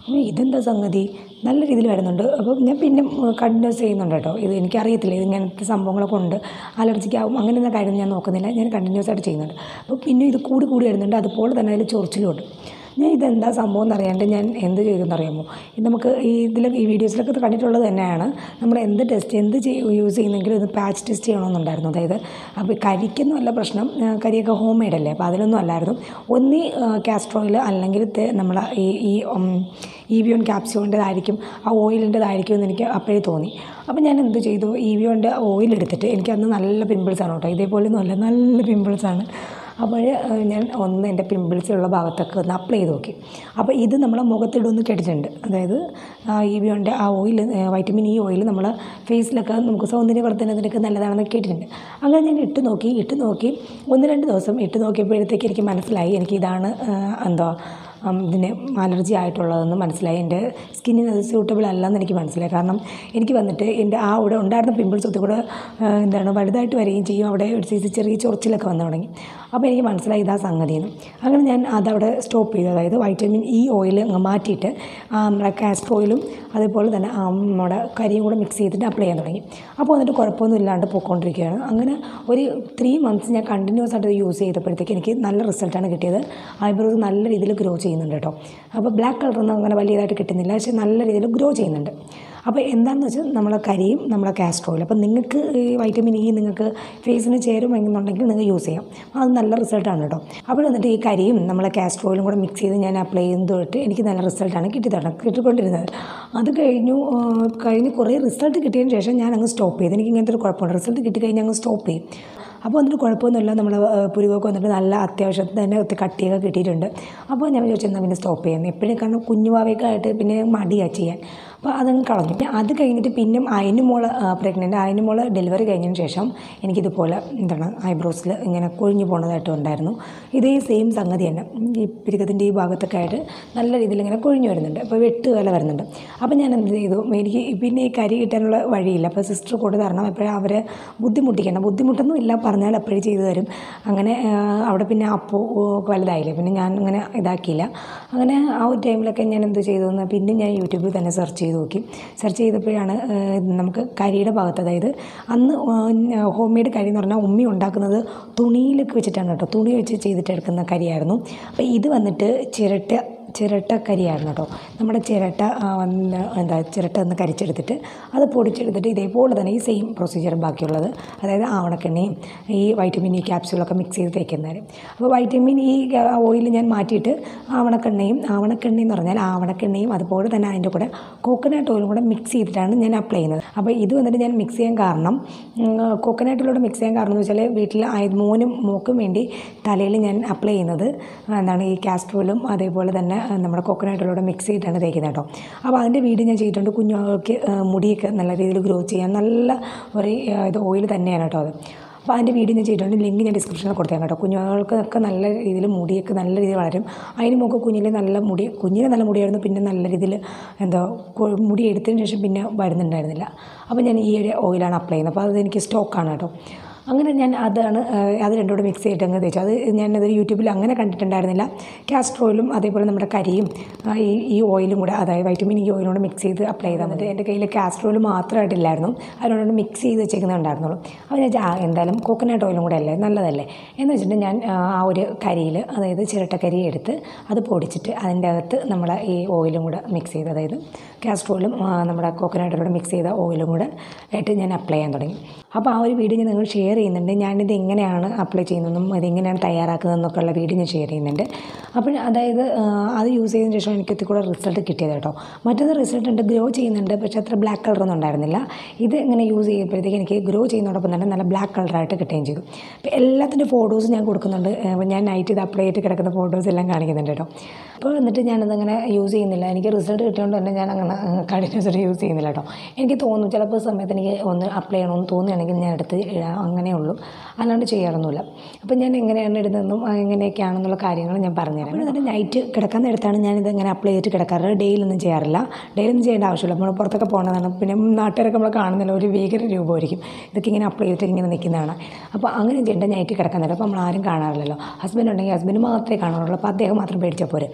[SPEAKER 1] ഇതെന്താ സംഗതി, നല്ല രീതിയിൽ വരുന്നുണ്ട്. അപ്പോൾ ഞാൻ പിന്നെ കണ്ടിന്യൂസ് ചെയ്യുന്നുണ്ട് കേട്ടോ. ഇത് എനിക്കറിയത്തില്ല ഇത് ഇങ്ങനത്തെ സംഭവങ്ങളൊക്കെ ഉണ്ട്, അലർജിക്ക് ആവും അങ്ങനെയുള്ള കാര്യം ഞാൻ നോക്കുന്നില്ല. ഞാൻ കണ്ടിന്യൂസ് ആയിട്ട് ചെയ്യുന്നുണ്ട്. അപ്പോൾ പിന്നെ ഇത് കൂടി കൂടി വരുന്നുണ്ട്. അതുപോലെ തന്നെ അതിൽ ചൊറിച്ചിലുണ്ട്. ഞാൻ ഇതെന്താ സംഭവം എന്നറിയാണ്ട് ഞാൻ എന്ത് ചെയ്തെന്ന് അറിയാമോ, ഇത് നമുക്ക് ഈ ഇതിൽ ഈ വീഡിയോസിലൊക്കെ കണ്ടിട്ടുള്ളത് തന്നെയാണ്. നമ്മൾ എന്ത് ടെസ്റ്റ് എന്ത് യൂസ് ചെയ്യുന്നെങ്കിലും ഇത് പാച്ച് ടെസ്റ്റ് ചെയ്യണമെന്നുണ്ടായിരുന്നു. അതായത് അപ്പോൾ കരിക്കൊന്നും അല്ല പ്രശ്നം, കരിയൊക്കെ ഹോം മെയ്ഡ് അല്ലേ, അപ്പോൾ അതിലൊന്നും അല്ലായിരുന്നു. ഒന്നീ കാസ്റ്റർ ഓയിൽ അല്ലെങ്കിൽ നമ്മൾ ഈ ഈ ഇവിയോൺ ക്യാപ്സ്യൂളിൻ്റെതായിരിക്കും, ആ ഓയിലിൻ്റെതായിരിക്കും എന്ന് എനിക്ക് അപ്പോഴേ തോന്നി. അപ്പോൾ ഞാൻ എന്ത് ചെയ്തു, ഇവിയോൻ്റെ ഓയിൽ എടുത്തിട്ട്, എനിക്കന്ന് നല്ല പിമ്പിൾസാണ് കേട്ടോ, ഇതേപോലെയൊന്നും അല്ല, നല്ല പിമ്പിൾസാണ്. അപ്പോൾ ഞാൻ ഒന്ന് എൻ്റെ പിമ്പിൾസുള്ള ഭാഗത്തൊക്കെ ഒന്ന് അപ്ലൈ ചെയ്ത് നോക്കി. അപ്പോൾ ഇത് നമ്മളെ മുഖത്തിടൊന്ന് കേട്ടിട്ടുണ്ട്. അതായത് ഇവിയോൻ്റെ ആ ഓയിൽ, വൈറ്റമിൻ ഇ ഓയിൽ നമ്മൾ ഫേസിലൊക്കെ നമുക്ക് സൗന്ദര്യവർദ്ധനത്തിനൊക്കെ നല്ലതാണെന്ന് കേട്ടിട്ടുണ്ട്. അങ്ങനെ ഞാൻ ഇട്ട് നോക്കി ഇട്ട് നോക്കി ഒന്ന് രണ്ട് ദിവസം ഇട്ട് നോക്കിയപ്പോഴത്തേക്ക് എനിക്ക് മനസ്സിലായി എനിക്ക് ഇതാണ് എന്താ ഇതിന് അലർജി ആയിട്ടുള്ളതെന്ന് മനസ്സിലായി. എൻ്റെ സ്കിന്നിന് അത് സ്യൂട്ടബിൾ അല്ലെന്ന് എനിക്ക് മനസ്സിലായി. കാരണം എനിക്ക് വന്നിട്ട് എൻ്റെ ആ അവിടെ ഉണ്ടായിരുന്ന പിമ്പിൾസ് ഒത്തി കൂടെ എന്താണ് വലുതായിട്ട് വരികയും ചെയ്യും, അവിടെ ഒരു സൈസ് ചെറിയ ചൊറിച്ചിലൊക്കെ വന്നു തുടങ്ങി. അപ്പോൾ എനിക്ക് മനസ്സിലായി ഇതാ സംഗതിയെന്ന്. അങ്ങനെ ഞാൻ അതവിടെ സ്റ്റോപ്പ് ചെയ്തു. അതായത് വൈറ്റമിൻ ഇ ഓയിൽ മാറ്റിയിട്ട് നമ്മുടെ കാസ്റ്റർ ഓയിലും അതേപോലെ തന്നെ നമ്മുടെ കരിയും കൂടെ മിക്സ് ചെയ്തിട്ട് അപ്ലൈ ചെയ്യാൻ തുടങ്ങി. അപ്പോൾ എന്നിട്ട് കുഴപ്പമൊന്നും ഇല്ലാണ്ട് പോയിക്കൊണ്ടിരിക്കുകയാണ്. അങ്ങനെ ഒരു ത്രീ മന്ത്സ് ഞാൻ കണ്ടിന്യൂസ് ആയിട്ട് യൂസ് ചെയ്തപ്പോഴത്തേക്ക് എനിക്ക് നല്ല റിസൾട്ടാണ് കിട്ടിയത്. ഐബ്രോസ് നല്ല രീതിയിൽ ഗ്രോ ചെയ്യുന്നുണ്ട് കേട്ടോ. അപ്പോൾ ബ്ലാക്ക് കളറൊന്നും അങ്ങനെ വലിയതായിട്ട് കിട്ടുന്നില്ല, പക്ഷേ നല്ല രീതിയിൽ ഗ്രോ ചെയ്യുന്നുണ്ട്. അപ്പോൾ എന്താണെന്ന് വെച്ചാൽ നമ്മളെ കരിയും നമ്മളെ കാസ്റ്റർ ഓയിൽ, അപ്പോൾ നിങ്ങൾക്ക് ഈ വൈറ്റമിൻ ഇ നിങ്ങൾക്ക് ഫേസിന് ചേരുമെന്നുണ്ടെങ്കിൽ നിങ്ങൾക്ക് യൂസ് ചെയ്യാം, അത് നല്ല റിസൾട്ടാണ് കേട്ടോ. അപ്പോൾ എന്നിട്ട് ഈ കരിയും നമ്മളെ കാസ്റ്റർ ഓയിലും കൂടെ മിക്സ് ചെയ്ത് ഞാൻ അപ്ലൈ ചെയ്തിട്ട് എനിക്ക് നല്ല റിസൾട്ടാണ് കിട്ടി തരണം കിട്ടിക്കൊണ്ടിരുന്നത്. അത് കഴിഞ്ഞു കഴിഞ്ഞ് കുറേ റിസൾട്ട് കിട്ടിയതിന് ശേഷം ഞാൻ അങ്ങ് സ്റ്റോപ്പ് ചെയ്തു. എനിക്ക് ഇങ്ങനത്തെ ഒരു കുഴപ്പമുണ്ട്, റിസൾട്ട് കിട്ടിക്കഴിഞ്ഞാൽ അങ്ങ് സ്റ്റോപ്പ് ചെയ്യും. അപ്പോൾ എന്നിട്ട് കുഴപ്പമൊന്നുമില്ല, നമ്മൾ പുരുവൊക്കെ വന്നിട്ട് നല്ല അത്യാവശ്യത്തിന് തന്നെ ഒത്തിരി കട്ടിയൊക്കെ കിട്ടിയിട്ടുണ്ട്. അപ്പോൾ ഞാൻ വിചാരിച്ചെന്നാൽ പിന്നെ സ്റ്റോപ്പ് ചെയ്യുന്നത്, എപ്പോഴും കാരണം കുഞ്ഞുവാവയൊക്കെ ആയിട്ട് പിന്നെ മടിയാണ് ചെയ്യാൻ. അപ്പോൾ അതങ്ങ് കളഞ്ഞു. അത് കഴിഞ്ഞിട്ട് പിന്നെ അതിന് മോള് പ്രഗ്നൻ്റ് അതിന് മോള് ഡെലിവറി കഴിഞ്ഞതിന് ശേഷം എനിക്കിതുപോലെ എന്താണ് ഐബ്രോസിൽ ഇങ്ങനെ കൊഴിഞ്ഞു പോകുന്നതായിട്ട് ഉണ്ടായിരുന്നു. ഇതേ സെയിം സംഗതി തന്നെ, ഈ പിരികത്തിൻ്റെ ഈ ഭാഗത്തൊക്കെ ആയിട്ട് നല്ല രീതിയിൽ ഇങ്ങനെ കൊഴിഞ്ഞു വരുന്നുണ്ട്. അപ്പോൾ വെട്ട് വില വരുന്നുണ്ട്. അപ്പോൾ ഞാൻ എന്ത് ചെയ്തു, എനിക്ക് പിന്നെ ഈ കരി കിട്ടാനുള്ള വഴിയില്ല. അപ്പോൾ സിസ്റ്റർ കൊണ്ട് തരണം, എപ്പോഴും അവരെ ബുദ്ധിമുട്ടിക്കണം, ബുദ്ധിമുട്ടൊന്നും ഇല്ല പറഞ്ഞാൽ അപ്പോഴേ ചെയ്തു തരും. അങ്ങനെ അവിടെ പിന്നെ അപ്പോ വലുതായില്ലേ, പിന്നെ ഞാൻ അങ്ങനെ ഇതാക്കിയില്ല. അങ്ങനെ ആ ഒരു ടൈമിലൊക്കെ ഞാൻ എന്ത് ചെയ്തു എന്നാൽ പിന്നെ ഞാൻ യൂട്യൂബിൽ തന്നെ സെർച്ച് ചെയ്തു നോക്കി. സെർച്ച് ചെയ്തപ്പോഴാണ് നമുക്ക് കരിയുടെ ഭാഗത്ത്, അതായത് അന്ന് ഹോം മെയ്ഡ് കരി എന്ന് പറഞ്ഞാൽ ഉമ്മി ഉണ്ടാക്കുന്നത് തുണിയിലൊക്കെ വെച്ചിട്ടാണ് കേട്ടോ, തുണി വെച്ച് ചെയ്തിട്ട് എടുക്കുന്ന കരിയായിരുന്നു. അപ്പോൾ ഇത് വന്നിട്ട് ചിരട്ട ചിരട്ടക്കരിയായിരുന്നു കേട്ടോ. നമ്മുടെ ചിരട്ട എന്താ ചിരട്ട ഒന്ന് കരിച്ചെടുത്തിട്ട് അത് പൊടിച്ചെടുത്തിട്ട് ഇതേപോലെ തന്നെ ഈ സെയിം പ്രൊസീജിയർ ബാക്കിയുള്ളത്, അതായത് ആവണക്കെണ്ണയും ഈ വൈറ്റമിൻ ഇ ക്യാപ്സ്യൂളൊക്കെ മിക്സ് ചെയ്ത് തേക്കുന്നത്. അപ്പോൾ വൈറ്റമിൻ ഇ ഓയിൽ ഞാൻ മാറ്റിയിട്ട് ആവണക്കെണ്ണയും ആവണക്കെണ്ണ എന്ന് പറഞ്ഞാൽ ആവണക്കെണ്ണയും അതുപോലെ തന്നെ അതിൻ്റെ കൂടെ കോക്കനട്ട് ഓയിലും കൂടെ മിക്സ് ചെയ്തിട്ടാണ് ഞാൻ അപ്ലൈ ചെയ്യുന്നത്. അപ്പോൾ ഇത് വന്നിട്ട് ഞാൻ മിക്സ് ചെയ്യാൻ കാരണം, കോക്കനട്ടിലൂടെ മിക്സ് ചെയ്യാൻ കാരണം എന്ന് വെച്ചാൽ വീട്ടിൽ മോനും മോക്കും വേണ്ടി തലയിൽ ഞാൻ അപ്ലൈ ചെയ്യുന്നത് എന്താണ് ഈ കാസ്റ്റർ ഓയിലും അതേപോലെ തന്നെ നമ്മുടെ കോക്കനട്ടിലൂടെ മിക്സ് ചെയ്തിട്ടാണ് തേക്കുന്നത് കേട്ടോ. അപ്പോൾ അതിൻ്റെ വീഡിയോ ഞാൻ ചെയ്തിട്ടുണ്ട്. കുഞ്ഞുങ്ങൾക്ക് മുടിയൊക്കെ നല്ല രീതിയിൽ ഗ്രോ ചെയ്യാൻ നല്ല ഒരു ഇത് ഓയിൽ തന്നെയാണ് കേട്ടോ അത്. അപ്പോൾ അതിൻ്റെ വീഡിയോ ഞാൻ ചെയ്തിട്ടുണ്ട്, ലിങ്ക് ഞാൻ ഡിസ്ക്രിപ്ഷനിൽ കൊടുത്തേക്കാം കേട്ടോ. കുഞ്ഞുങ്ങൾക്കൊക്കെ നല്ല രീതിയിൽ മുടിയൊക്കെ നല്ല രീതിയിൽ വളരും. അതിന് മുമ്പ് കുഞ്ഞിലെ നല്ല മുടി കുഞ്ഞിലെ നല്ല മുടിയായിരുന്നു, പിന്നെ നല്ല രീതിയിൽ എന്താ മുടി എടുത്തതിന് ശേഷം പിന്നെ വരുന്നുണ്ടായിരുന്നില്ല. അപ്പോൾ ഞാൻ ഈ ഒരു ഓയിലാണ് അപ്ലൈ ചെയ്യുന്നത്. അപ്പോൾ അത് എനിക്ക് സ്റ്റോക്കാണ് കേട്ടോ. അങ്ങനെ ഞാൻ അതാണ് അത് രണ്ടും കൂടെ മിക്സ് ചെയ്തിട്ട് അങ്ങ് തേച്ചു. അത് ഞാനത് യൂട്യൂബിൽ അങ്ങനെ കണ്ടിട്ടുണ്ടായിരുന്നില്ല. കാസ്റ്റർ ഓയിലും അതേപോലെ നമ്മുടെ കരിയും ഈ ഈ ഓയിലും കൂടെ, അതായത് വൈറ്റമിൻ ഇ ഓയിലും കൂടെ മിക്സ് ചെയ്ത് അപ്ലൈ ചെയ്താൽ മതി. എൻ്റെ കയ്യിൽ കാസ്റ്റർ ഓയിൽ മാത്രമായിട്ടില്ലായിരുന്നു, അതിനോട് മിക്സ് ചെയ്ത് വെച്ചേക്കുന്നുണ്ടായിരുന്നുള്ളൂ. അപ്പോൾ ഞാൻ ആ എന്തായാലും കോക്കനട്ട് ഓയിലും കൂടെ അല്ലേ നല്ലതല്ലേ എന്ന് വെച്ചിട്ട് ഞാൻ ആ ഒരു കരിയിൽ, അതായത് ചിരട്ടക്കരി എടുത്ത് അത് പൊടിച്ചിട്ട് അതിൻ്റെ അകത്ത് നമ്മുടെ ഈ ഓയിലും കൂടെ മിക്സ് ചെയ്ത്, അതായത് കാസ്റ്റർ ഓയിലും നമ്മുടെ കോക്കനട്ടിലൂടെ മിക്സ് ചെയ്ത ഓയിലും കൂടെ ആയിട്ട് ഞാൻ അപ്ലൈ ചെയ്യാൻ തുടങ്ങി. അപ്പോൾ ആ ഒരു വീഡിയോ ഞാൻ നിങ്ങൾ ഷെയർ ചെയ്യുന്നുണ്ട്. ഞാനിത് എങ്ങനെയാണ് അപ്ലൈ ചെയ്യുന്നതെന്നും അതെങ്ങനെയാണ് തയ്യാറാക്കുന്നതെന്നൊക്കെ ഉള്ള വീഡിയോ ഞാൻ ഷെയർ ചെയ്യുന്നുണ്ട്. അപ്പോൾ അതായത് അത് യൂസ് ചെയ്തതിന് ശേഷം എനിക്ക് ഒത്തിരി കൂടെ റിസൾട്ട് കിട്ടിയത് കേട്ടോ. മറ്റൊരു റിസൾട്ട് ഉണ്ട്, ഗ്രോ ചെയ്യുന്നുണ്ട്, പക്ഷേ അത്ര ബ്ലാക്ക് കളറൊന്നും ഉണ്ടായിരുന്നില്ല. ഇത് ഇങ്ങനെ യൂസ് ചെയ്യുമ്പോഴത്തേക്ക് എനിക്ക് ഗ്രോ ചെയ്യുന്നതോടൊപ്പം തന്നെ നല്ല ബ്ലാക്ക് കളറായിട്ട് കിട്ടുകയും ചെയ്തു. അപ്പോൾ എല്ലാത്തിൻ്റെ ഫോട്ടോസ് ഞാൻ കൊടുക്കുന്നുണ്ട്. ഞാൻ നൈറ്റ് ഇത് അപ്ലൈ ചെയ്തിട്ട് കിടക്കുന്ന ഫോട്ടോസ് എല്ലാം കാണിക്കുന്നുണ്ട് കേട്ടോ. അപ്പോൾ എന്നിട്ട് ഞാനതങ്ങനെ യൂസ് ചെയ്യുന്നില്ല. എനിക്ക് റിസൾട്ട് കിട്ടിയതുകൊണ്ട് തന്നെ ഞാൻ അങ്ങനെ കണ്ടിന്യൂസ് ആയിട്ട് യൂസ് ചെയ്യുന്നില്ല കേട്ടോ. എനിക്ക് തോന്നും ചിലപ്പോൾ സമയത്ത് എനിക്ക് ഒന്ന് അപ്ലൈ ചെയ്യണമെന്ന് തോന്നുകയാണെങ്കിൽ ഞാൻ എടുത്ത് അങ്ങനെയുള്ളൂ, അല്ലാണ്ട് ചെയ്യാറൊന്നുമില്ല. അപ്പോൾ ഞാൻ എങ്ങനെയാണ് ഇടുന്നതെന്നും എങ്ങനെയൊക്കെയാണെന്നുള്ള കാര്യങ്ങൾ ഞാൻ പറഞ്ഞുതരാം. എന്നിട്ട് നൈറ്റ് കിടക്കാൻ നേരത്താണ് ഞാനിത് ഇങ്ങനെ അപ്ലൈ ചെയ്തിട്ട് കിടക്കാറ്. ഡെയിലൊന്നും ചെയ്യാറില്ല. ഡെയിലൊന്നും ചെയ്യേണ്ട ആവശ്യമില്ല, നമ്മൾ പുറത്തൊക്കെ പോകുന്നതാണ്. പിന്നെ നാട്ടുകാരൊക്കെ നമ്മൾ കാണുന്നില്ല, ഒരു ഭീകര രൂപമായിരിക്കും ഇതൊക്കെ ഇങ്ങനെ അപ്ലൈ ചെയ്തിട്ട് ഇങ്ങനെ നിൽക്കുന്നതാണ്. അപ്പോൾ അങ്ങനെ ചെയ്യേണ്ട നൈറ്റ് കിടക്കാൻ നേരം. അപ്പോൾ നമ്മൾ ആരും കാണാറില്ലല്ലോ. ഹസ്ബൻഡ് ഉണ്ടെങ്കിൽ ഹസ്ബൻഡ് മാത്രമേ കാണാറുള്ളൂ, അപ്പോൾ അദ്ദേഹം മാത്രം പേടിച്ചാൽ പോരെ.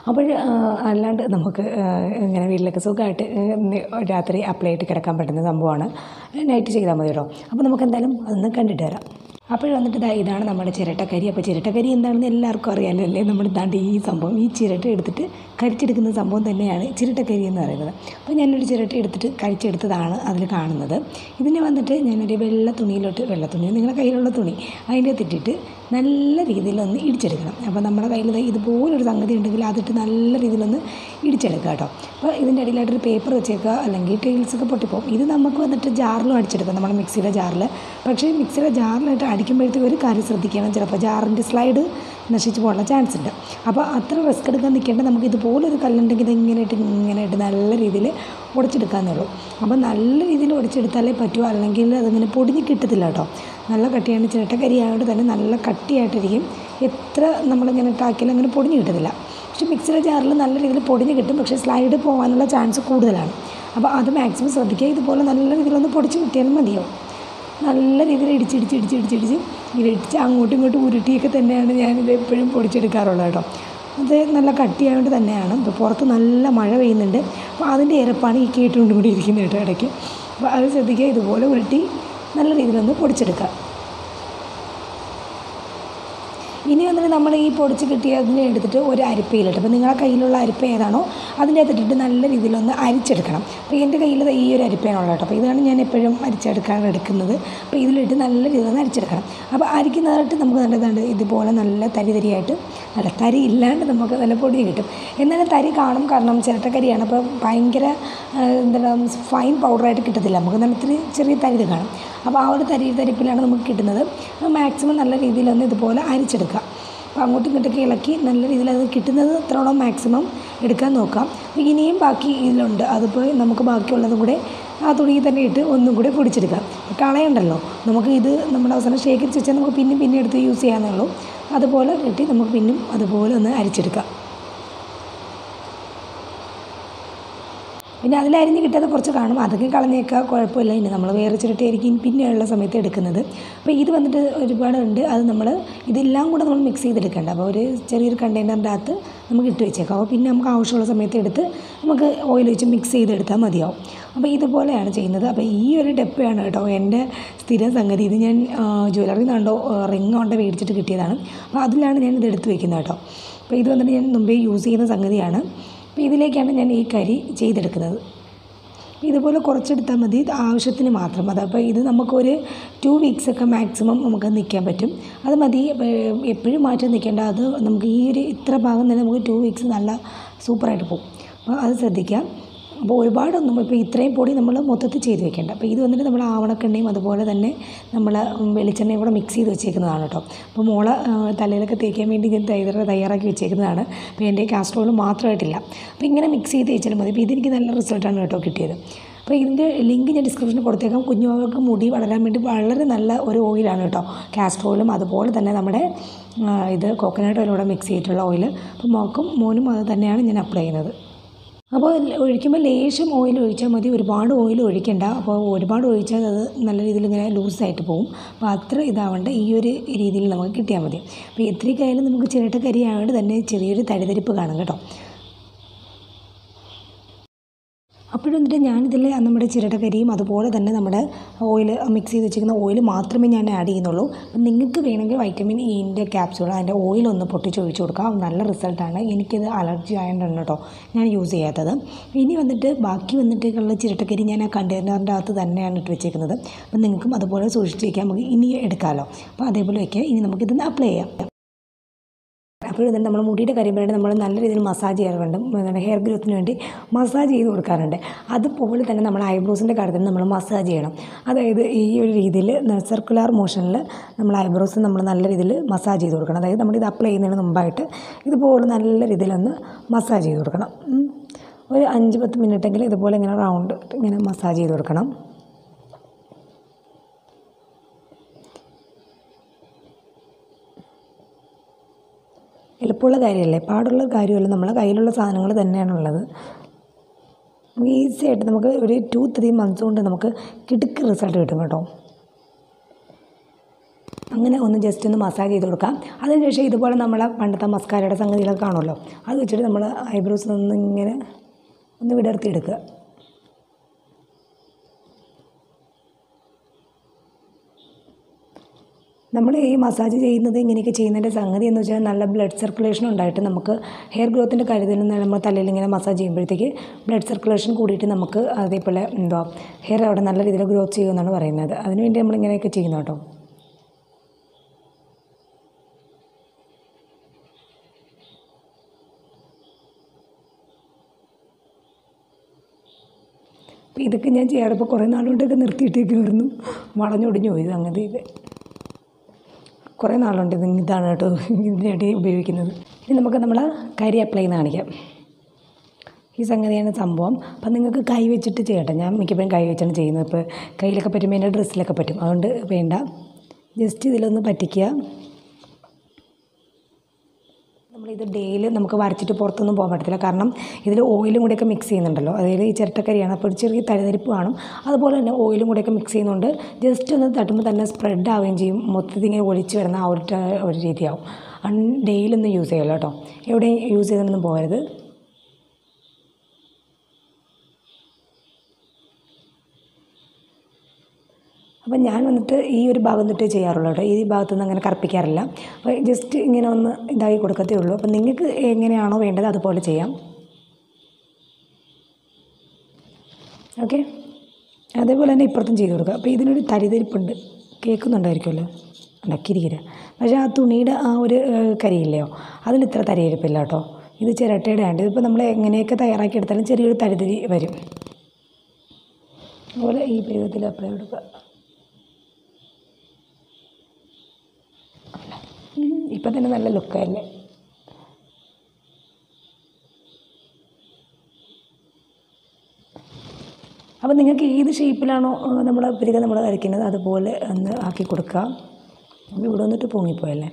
[SPEAKER 1] അപ്പോൾ അല്ലാണ്ട് നമുക്ക് ഇങ്ങനെ വീട്ടിലൊക്കെ സുഖമായിട്ട് രാത്രി അപ്ലൈ ആയിട്ട് കിടക്കാൻ പറ്റുന്ന സംഭവമാണ്. നൈറ്റ് ചെയ്താൽ മതി കേട്ടോ. അപ്പോൾ നമുക്ക് എന്തായാലും അതൊന്ന് കണ്ടിട്ട് വരാം. അപ്പോൾ വന്നിട്ട് ഇതാ ഇതാണ് നമ്മുടെ ചിരട്ടക്കരി. അപ്പോൾ ചിരട്ടക്കരി എന്താണെന്ന് എല്ലാവർക്കും അറിയാമല്ലോ അല്ലേ. നമ്മൾ ഇതാണ്ട് ഈ സംഭവം ഈ ചിരട്ട എടുത്തിട്ട് കരിച്ചെടുക്കുന്ന സംഭവം തന്നെയാണ് ചിരട്ടക്കരി എന്ന് പറയുന്നത്. അപ്പോൾ ഞാനൊരു ചിരട്ട എടുത്തിട്ട് കരിച്ചെടുത്തതാണ് അതിൽ കാണുന്നത്. ഇതിനെ വന്നിട്ട് ഞാനൊരു വെള്ള തുണിയിലോട്ട്, വെള്ള തുണി നിങ്ങളുടെ കയ്യിലുള്ള തുണി അതിൻ്റെ ഇട്ടിട്ട് നല്ല രീതിയിലൊന്ന് ഇടിച്ചെടുക്കണം. അപ്പോൾ നമ്മുടെ കയ്യിൽ ഇതുപോലൊരു സംഗതി ഉണ്ടെങ്കിൽ അതിട്ട് നല്ല രീതിയിലൊന്ന് ഇടിച്ചെടുക്കുക കേട്ടോ. അപ്പോൾ ഇതിൻ്റെ ഇടയിലായിട്ടൊരു പേപ്പർ വെച്ചേക്കുക, അല്ലെങ്കിൽ ടൈൽസൊക്കെ പൊട്ടിപ്പോകും. ഇത് നമുക്ക് വന്നിട്ട് ജാറിലും അടിച്ചെടുക്കാം, നമ്മുടെ മിക്സിയുടെ ജാറിൽ. പക്ഷേ മിക്സിയുടെ ജാറിലിട്ട് അടിക്കുമ്പോഴത്തേക്ക് ഒരു കാര്യം ശ്രദ്ധിക്കണം, ചിലപ്പോൾ ജാറിൻ്റെ സ്ലൈഡ് നശിച്ചു പോകാനുള്ള ചാൻസ് ഉണ്ട്. അപ്പോൾ അത്ര റിസ്ക് എടുക്കാൻ നിൽക്കേണ്ട, നമുക്ക് ഇതുപോലൊരു കല്ലുണ്ടെങ്കിൽ ഇത് ഇങ്ങനെ ഇട്ട് ഇങ്ങനെ ഇട്ട് നല്ല രീതിയിൽ ഉടച്ചെടുക്കാമെന്നേ ഉള്ളൂ. അപ്പോൾ നല്ല രീതിയിൽ ഉടച്ചെടുത്താലേ പറ്റുമോ, അല്ലെങ്കിൽ അതിങ്ങനെ പൊടിഞ്ഞ് കിട്ടത്തില്ല കേട്ടോ. നല്ല കട്ടിയാണ്, ചിരട്ടക്കരി ആയതുകൊണ്ട് തന്നെ നല്ല കട്ടിയായിട്ടിരിക്കും. എത്ര നമ്മളിങ്ങനെ ഇട്ടാക്കിയാലും അങ്ങനെ പൊടിഞ്ഞ് കിട്ടത്തില്ല. പക്ഷേ മിക്സിയുടെ ജാറിൽ നല്ല രീതിയിൽ പൊടിഞ്ഞ് കിട്ടും, പക്ഷേ സ്ലൈഡ് പോകാനുള്ള ചാൻസ് കൂടുതലാണ്. അപ്പോൾ അത് മാക്സിമം ശ്രദ്ധിക്കുക. ഇതുപോലെ നല്ല രീതിയിലൊന്ന് പൊടിച്ച് കിട്ടിയാലും മതിയാവും. നല്ല രീതിയിൽ ഇടിച്ചിടിച്ച് ഇടിച്ചിടിച്ചിടിച്ച് ഇടിച്ച് അങ്ങോട്ടും ഇങ്ങോട്ടും ഉരുട്ടിയൊക്കെ തന്നെയാണ് ഞാനിത് എപ്പോഴും പൊടിച്ചെടുക്കാറുള്ളത് കേട്ടോ. അത് നല്ല കട്ടിയായതുകൊണ്ട് തന്നെയാണ്. ഇപ്പോൾ പുറത്ത് നല്ല മഴ പെയ്യുന്നുണ്ട്, അപ്പോൾ അതിൻ്റെ ഇരപ്പാണ് ഈ കേട്ടുകൊണ്ട് കൂടി ഇരിക്കുന്നത് കേട്ടോ ഇടയ്ക്ക്. അപ്പോൾ അത് ശ്രദ്ധിക്കുക. ഇതുപോലെ ഉരുട്ടി നല്ല രീതിയിലൊന്ന് പൊടിച്ചെടുക്കുക. ഇനി വന്നിട്ട് നമ്മൾ ഈ പൊടിച്ച് കിട്ടിയതിനെ എടുത്തിട്ട് ഒരു അരിപ്പയിലിട്ട്, അപ്പോൾ നിങ്ങളുടെ കയ്യിലുള്ള അരിപ്പ ഏതാണോ അതിൻ്റെ അകത്തിട്ടിട്ട് നല്ല രീതിയിലൊന്ന് അരിച്ചെടുക്കണം. അപ്പോൾ എൻ്റെ കയ്യിൽ ഈ ഒരു അരിപ്പയാണുള്ളത് കേട്ടോ. അപ്പോൾ ഇതാണ് ഞാൻ എപ്പോഴും അരിച്ചെടുക്കാൻ എടുക്കുന്നത്. അപ്പോൾ ഇതിലിട്ട് നല്ല രീതിയിലൊന്ന് അരിച്ചെടുക്കണം. അപ്പോൾ അരിക്കുന്നതായിട്ട് നമുക്ക് നല്ലതാണ് ഇതുപോലെ നല്ല തരി തരിയായിട്ട്, അല്ല തരി ഇല്ലാണ്ട് നമുക്ക് നല്ല പൊടി കിട്ടും. എന്നാലും തരി കാണും, കാരണം ചിരട്ടക്കരിയാണ്. അപ്പോൾ ഭയങ്കര എന്താണ് ഫൈൻ പൗഡറായിട്ട് കിട്ടത്തില്ല, നമുക്ക് നല്ല ഇത്തിരി ചെറിയ തരി കാണും. അപ്പോൾ ആ ഒരു തരി തരിപ്പിലാണ് നമുക്ക് കിട്ടുന്നത്. മാക്സിമം നല്ല രീതിയിലൊന്ന് ഇതുപോലെ അരിച്ചെടുക്കുക. അപ്പോൾ അങ്ങോട്ടും ഇങ്ങോട്ടൊക്കെ ഇളക്കി നല്ല രീതിയിൽ അത് കിട്ടുന്നത് എത്രയോളം മാക്സിമം എടുക്കാൻ നോക്കാം. അപ്പോൾ ഇനിയും ബാക്കി ഇതിലുണ്ട്, അതിപ്പോൾ നമുക്ക് ബാക്കിയുള്ളതും കൂടെ ആ തുണിയിൽ തന്നെ ഇട്ട് ഒന്നും കൂടെ പൊടിച്ചെടുക്കാം. കളയണ്ടല്ലോ, നമുക്ക് ഇത് നമ്മുടെ അവസാനം ശേഖരിച്ച് വെച്ചാൽ നമുക്ക് പിന്നെയും പിന്നെ എടുത്ത് യൂസ് ചെയ്യാമെന്നുള്ളൂ. അതുപോലെ കിട്ടി നമുക്ക് പിന്നും അതുപോലെ ഒന്ന് അരിച്ചെടുക്കാം. പിന്നെ അതിലരിഞ്ഞ് കിട്ടാതെ കുറച്ച് കാണും, അതൊക്കെ കളഞ്ഞേക്കാം, കുഴപ്പമില്ല. ഇനി നമ്മൾ വേറെ ചിരട്ടയായിരിക്കും പിന്നെയുള്ള സമയത്ത് എടുക്കുന്നത്. അപ്പോൾ ഇത് വന്നിട്ട് ഒരുപാടുണ്ട്, അത് നമ്മൾ ഇതെല്ലാം കൂടെ നമ്മൾ മിക്സ് ചെയ്തെടുക്കേണ്ട. അപ്പോൾ ഒരു ചെറിയൊരു കണ്ടെയ്നറിൻ്റെ അകത്ത് നമുക്ക് ഇട്ട് വെച്ചേക്കാം. അപ്പോൾ പിന്നെ നമുക്ക് ആവശ്യമുള്ള സമയത്ത് എടുത്ത് നമുക്ക് ഓയിൽ വെച്ച് മിക്സ് ചെയ്തെടുത്താൽ മതിയാവും. അപ്പോൾ ഇതുപോലെയാണ് ചെയ്യുന്നത്. അപ്പോൾ ഈ ഒരു ഡെപ്പയാണ് കേട്ടോ എൻ്റെ സ്ഥിരം സംഗതി. ഇത് ഞാൻ ജ്വല്ലറി നിന്നുണ്ടോ റിങ് കൊണ്ട് മേടിച്ചിട്ട് കിട്ടിയതാണ്. അപ്പോൾ അതിലാണ് ഞാൻ ഇത് എടുത്ത് വെക്കുന്നത് കേട്ടോ. അപ്പോൾ ഇത് വന്നിട്ട് ഞാൻ മുമ്പേ യൂസ് ചെയ്യുന്ന സംഗതിയാണ്. അപ്പോൾ ഇതിലേക്കാണ് ഞാൻ ഈ കരി ചെയ്തെടുക്കുന്നത്. ഇതുപോലെ കുറച്ചെടുത്താൽ മതി, ആവശ്യത്തിന് മാത്രം. അതപ്പോൾ ഇത് നമുക്കൊരു ടു വീക്സൊക്കെ മാക്സിമം നമുക്ക് നിൽക്കാൻ പറ്റും, അത് മതി. എപ്പോഴും മാറ്റം നിൽക്കേണ്ട, അത് നമുക്ക് ഈ ഒരു ഇത്ര ഭാഗം തന്നെ നമുക്ക് ടു വീക്സ് നല്ല സൂപ്പറായിട്ട് പോകും. അപ്പോൾ അത് ശ്രദ്ധിക്കാം. അപ്പോൾ ഒരുപാടൊന്നും ഇപ്പോൾ ഇത്രയും പൊടി നമ്മൾ മൊത്തത്തിൽ ചെയ്ത് വെക്കേണ്ട. അപ്പോൾ ഇത് വന്നിട്ട് നമ്മൾ ആവണക്കെണ്ണയും അതുപോലെ തന്നെ നമ്മൾ വെളിച്ചെണ്ണയും കൂടെ മിക്സ് ചെയ്ത് വെച്ചേക്കുന്നതാണ് കേട്ടോ. അപ്പോൾ മോളെ തലയിലൊക്കെ തേക്കാൻ വേണ്ടി ഞാൻ തയ്യാറ തയ്യാറാക്കി വെച്ചേക്കുന്നതാണ്. അപ്പോൾ എൻ്റെ കാസ്റ്റർ ഓയിൽ മാത്രമായിട്ടില്ല. അപ്പോൾ ഇങ്ങനെ മിക്സ് ചെയ്ത് തേച്ചാലും മതി. അപ്പോൾ ഇതെനിക്ക് നല്ല റിസൾട്ടാണ് കേട്ടോ കിട്ടിയത്. അപ്പോൾ ഇതിൻ്റെ ലിങ്ക് ഞാൻ ഡിസ്ക്രിപ്ഷനിൽ കൊടുത്തേക്കാം. കുഞ്ഞുങ്ങൾക്ക് മുടി വളരാൻ വേണ്ടി വളരെ നല്ല ഒരു ഓയിലാണ് കേട്ടോ. കാസ്റ്റർ ഓയിലും അതുപോലെ തന്നെ നമ്മുടെ ഇത് കോക്കനട്ട് ഓയിലൂടെ മിക്സ് ചെയ്തിട്ടുള്ള ഓയിൽ. അപ്പോൾ മോക്കും മോനും അത് തന്നെയാണ് ഞാൻ അപ്ലൈ ചെയ്യുന്നത്. അപ്പോൾ ഒഴിക്കുമ്പോൾ ലേശം ഓയിൽ ഒഴിച്ചാൽ മതി, ഒരുപാട് ഓയിൽ ഒഴിക്കണ്ട. അപ്പോൾ ഒരുപാട് ഒഴിച്ചാൽ അത് നല്ല രീതിയിൽ ഇങ്ങനെ ലൂസായിട്ട് പോകും. അപ്പോൾ അത്ര ഇതാവേണ്ട, ഈ ഒരു രീതിയിൽ നമുക്ക് കിട്ടിയാൽ മതി. അപ്പോൾ എത്രയ്ക്കായാലും നമുക്ക് ചിരട്ടക്കരി ആയതുകൊണ്ട് തന്നെ ചെറിയൊരു തരിതരിപ്പ് കാണും കേട്ടോ. അപ്പോഴും എന്നിട്ട് ഞാനിതിൽ നമ്മുടെ ചിരട്ടക്കരിയും അതുപോലെ തന്നെ നമ്മുടെ ഓയിൽ മിക്സ് ചെയ്ത് വെച്ചിരിക്കുന്ന ഓയിൽ മാത്രമേ ഞാൻ ആഡ് ചെയ്യുന്നുള്ളൂ. അപ്പം നിങ്ങൾക്ക് വേണമെങ്കിൽ വൈറ്റമിൻ ഇൻ്റെ ക്യാപ്സ്യൂൾ അതിൻ്റെ ഓയിലൊന്ന് പൊട്ടിച്ച് ഒഴിച്ച് കൊടുക്കാം, നല്ല റിസൾട്ടാണ്. എനിക്കിത് അലർജി ആയതുകൊണ്ടാണ് കേട്ടോ ഞാൻ യൂസ് ചെയ്യാത്തത്. ഇനി വന്നിട്ട് ബാക്കി വന്നിട്ടുള്ള ചിരട്ടക്കരി ഞാൻ ആ കണ്ടെയ്നറിൻ്റെ അകത്ത് തന്നെയാണ് ഇട്ട് വെച്ചേക്കുന്നത്. അപ്പം നിങ്ങൾക്കും അതുപോലെ സൂക്ഷിച്ച് വയ്ക്കാൻ നമുക്ക് ഇനി എടുക്കാമല്ലോ. അപ്പോൾ അതേപോലെ വയ്ക്കുക. ഇനി നമുക്കിതൊന്ന് അപ്ലൈ ചെയ്യാം. അപ്പോഴും തന്നെ നമ്മൾ മുടിയുടെ കാര്യം പറയുന്നത് നമ്മൾ നല്ല രീതിയിൽ മസാജ് ചെയ്യാറുണ്ട്, ഹെയർ ഗ്രോത്തിന് വേണ്ടി മസാജ് ചെയ്ത് കൊടുക്കാറുണ്ട്. അതുപോലെ തന്നെ നമ്മൾ ഐബ്രോസിൻ്റെ കാര്യത്തിൽ നമ്മൾ മസാജ് ചെയ്യണം. അതായത് ഈ ഒരു രീതിയിൽ സർക്കുലർ മോഷനിൽ നമ്മൾ ഐബ്രോസ് നമ്മൾ നല്ല രീതിയിൽ മസാജ് ചെയ്ത് കൊടുക്കണം. അതായത് നമ്മളിത് അപ്ലൈ ചെയ്യുന്നതിന് മുമ്പായിട്ട് ഇതുപോലെ നല്ല രീതിയിലൊന്ന് മസാജ് ചെയ്ത് കൊടുക്കണം. ഒരു അഞ്ച് പത്ത് മിനിറ്റെങ്കിലും ഇതുപോലെ ഇങ്ങനെ റൗണ്ട് ഇങ്ങനെ മസാജ് ചെയ്ത് കൊടുക്കണം. എളുപ്പമുള്ള കാര്യമല്ലേ, പാടുള്ള കാര്യമല്ല, നമ്മളെ കയ്യിലുള്ള സാധനങ്ങൾ തന്നെയാണുള്ളത്. ഈസി ആയിട്ട് നമുക്ക് ഒരു ടു ത്രീ മന്ത്സ് കൊണ്ട് നമുക്ക് കിടുക്ക് റിസൾട്ട് കിട്ടും കേട്ടോ. അങ്ങനെ ഒന്ന് ജസ്റ്റ് ഒന്ന് മസാജ് ചെയ്ത് കൊടുക്കാം. അതിനുശേഷം ഇതുപോലെ നമ്മളെ പണ്ടത്തെ മസ്കാരയുടെ സംഗതികളൊക്കെ കാണുമല്ലോ, അത് വെച്ചിട്ട് നമ്മൾ ഐബ്രോസ് ഒന്ന് ഇങ്ങനെ ഒന്ന് വിടർത്തിയെടുക്കുക. നമ്മൾ ഈ മസാജ് ചെയ്യുന്നത് ഇങ്ങനെയൊക്കെ ചെയ്യുന്നതിൻ്റെ സംഗതി എന്ന് വെച്ചാൽ നല്ല ബ്ലഡ് സർക്കുലേഷൻ ഉണ്ടായിട്ട് നമുക്ക് ഹെയർ ഗ്രോത്തിൻ്റെ കാര്യത്തിൽ നിന്ന് നമ്മൾ തലയിൽ ഇങ്ങനെ മസാജ് ചെയ്യുമ്പോഴത്തേക്ക് ബ്ലഡ് സർക്കുലേഷൻ കൂടിയിട്ട് നമുക്ക് അതേപോലെ എന്താ ഹെയർ അവിടെ നല്ല രീതിയിൽ ഗ്രോത്ത് ചെയ്യുമെന്നാണ് പറയുന്നത്. അതിനുവേണ്ടി നമ്മൾ ഇങ്ങനെയൊക്കെ ചെയ്യുന്നു കേട്ടോ. അപ്പോൾ ഇതൊക്കെ ഞാൻ ചെയ്യാറിപ്പോൾ കുറേ നാളുകൊണ്ടൊക്കെ നിർത്തിയിട്ടേക്ക് വരുന്നു, വളഞ്ഞൊടിഞ്ഞു പോയത് അങ്ങനത്തെ കുറേ നാളുണ്ട്. ഇത് ഇതാണ് കേട്ടോ ഇതിനുവേണ്ടി ഉപയോഗിക്കുന്നത്. ഇനി നമുക്ക് നമ്മൾ കരി അപ്ലൈ ചെയ്ത് കാണിക്കാം. ഈ സംഗതിയാണ് സംഭവം. അപ്പം നിങ്ങൾക്ക് കൈ വെച്ചിട്ട് ചെയ്യട്ടെ. ഞാൻ മിക്കപ്പോഴും കൈ വെച്ചാണ് ചെയ്യുന്നത്. ഇപ്പോൾ കയ്യിലൊക്കെ പറ്റുമ്പോൾ എൻ്റെ ഡ്രസ്സിലൊക്കെ പറ്റും, അതുകൊണ്ട് വേണ്ട. ജസ്റ്റ് ഇതിലൊന്ന് പറ്റിക്കുക. നമ്മളിത് ഡെയിലി നമുക്ക് വരച്ചിട്ട് പുറത്തൊന്നും പോകാൻ പറ്റത്തില്ല, കാരണം ഇതിൽ ഓയിലും കൂടെയൊക്കെ മിക്സ് ചെയ്യുന്നുണ്ടല്ലോ. അതായത് ഈ ചിരട്ടക്കരിയാണ്, അപ്പോൾ ഒരു ചെറിയ തരിതരിപ്പ് കാണും. അതുപോലെ തന്നെ ഓയിലും കൂടെയൊക്കെ മിക്സ് ചെയ്യുന്നുണ്ട്. ജസ്റ്റ് ഒന്ന് തട്ടുമ്പോൾ തന്നെ സ്പ്രെഡ് ആവുകയും ചെയ്യും, മൊത്തത്തിൽ ഇങ്ങനെ ഒലിച്ച് വരുന്ന ആ ഒരു ഒരു രീതിയാവും. ഡെയിലി ഒന്ന് യൂസ് ചെയ്യുമല്ലോ കേട്ടോ, എവിടെയും യൂസ് ചെയ്തൊന്നും പോകരുത്. അപ്പം ഞാൻ വന്നിട്ട് ഈ ഒരു ഭാഗം തൊട്ടേ ചെയ്യാറുള്ളൂ കേട്ടോ, ഈ ഭാഗത്തുനിന്ന് അങ്ങനെ കറുപ്പിക്കാറില്ല. അപ്പോൾ ജസ്റ്റ് ഇങ്ങനെ ഒന്ന് ഇതാക്കി കൊടുക്കത്തേ ഉള്ളൂ. അപ്പം നിങ്ങൾക്ക് എങ്ങനെയാണോ വേണ്ടത് അതുപോലെ ചെയ്യാം. ഓക്കെ, അതേപോലെ തന്നെ ഇപ്പുറത്തും ചെയ്ത് കൊടുക്കുക. അപ്പോൾ ഇതിനൊരു തരിതരിപ്പുണ്ട്, കേൾക്കുന്നുണ്ടായിരിക്കുമല്ലോ, ഉണ്ടാക്കിയിരിക്കില്ല. പക്ഷേ ആ തുണിയുടെ ആ ഒരു കരിയില്ലയോ, അതിന് ഇത്ര തരിയിരിപ്പില്ല കേട്ടോ. ഇത് ചിരട്ടയുടെ ആണ്. ഇതിപ്പോൾ നമ്മൾ എങ്ങനെയൊക്കെ തയ്യാറാക്കി എടുത്താലും ചെറിയൊരു തരിതരി വരും. അതുപോലെ ഈ പരുവത്തിൽ അപ്ലൈ കൊടുക്കുക. ഇപ്പം തന്നെ നല്ല ലുക്കല്ലേ. അപ്പോൾ നിങ്ങൾക്ക് ഏത് ഷേപ്പിലാണോ നമ്മൾ പിരിക നമ്മൾ വരയ്ക്കുന്നത് അതുപോലെ ഒന്ന് ആക്കി കൊടുക്കുക. ഇവിടെ വന്നിട്ട് പൊങ്ങിപ്പോയല്ലേ,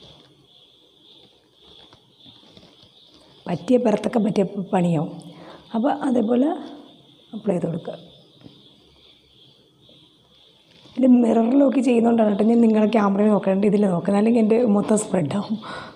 [SPEAKER 1] പറ്റിയ പുറത്തൊക്കെ പറ്റിയ പണിയാവും. അപ്പോൾ അതേപോലെ അപ്ലൈ ചെയ്ത് കൊടുക്കുക. ഇത് മിററിൽ നോക്കി ചെയ്യുന്നതുകൊണ്ടാണ് കേട്ടോ ഞാൻ നിങ്ങളെ ക്യാമറയിൽ നോക്കേണ്ടത്, ഇതിൽ നോക്കുന്നത്, അല്ലെങ്കിൽ എൻ്റെ മൊത്തം സ്പ്രെഡാവും.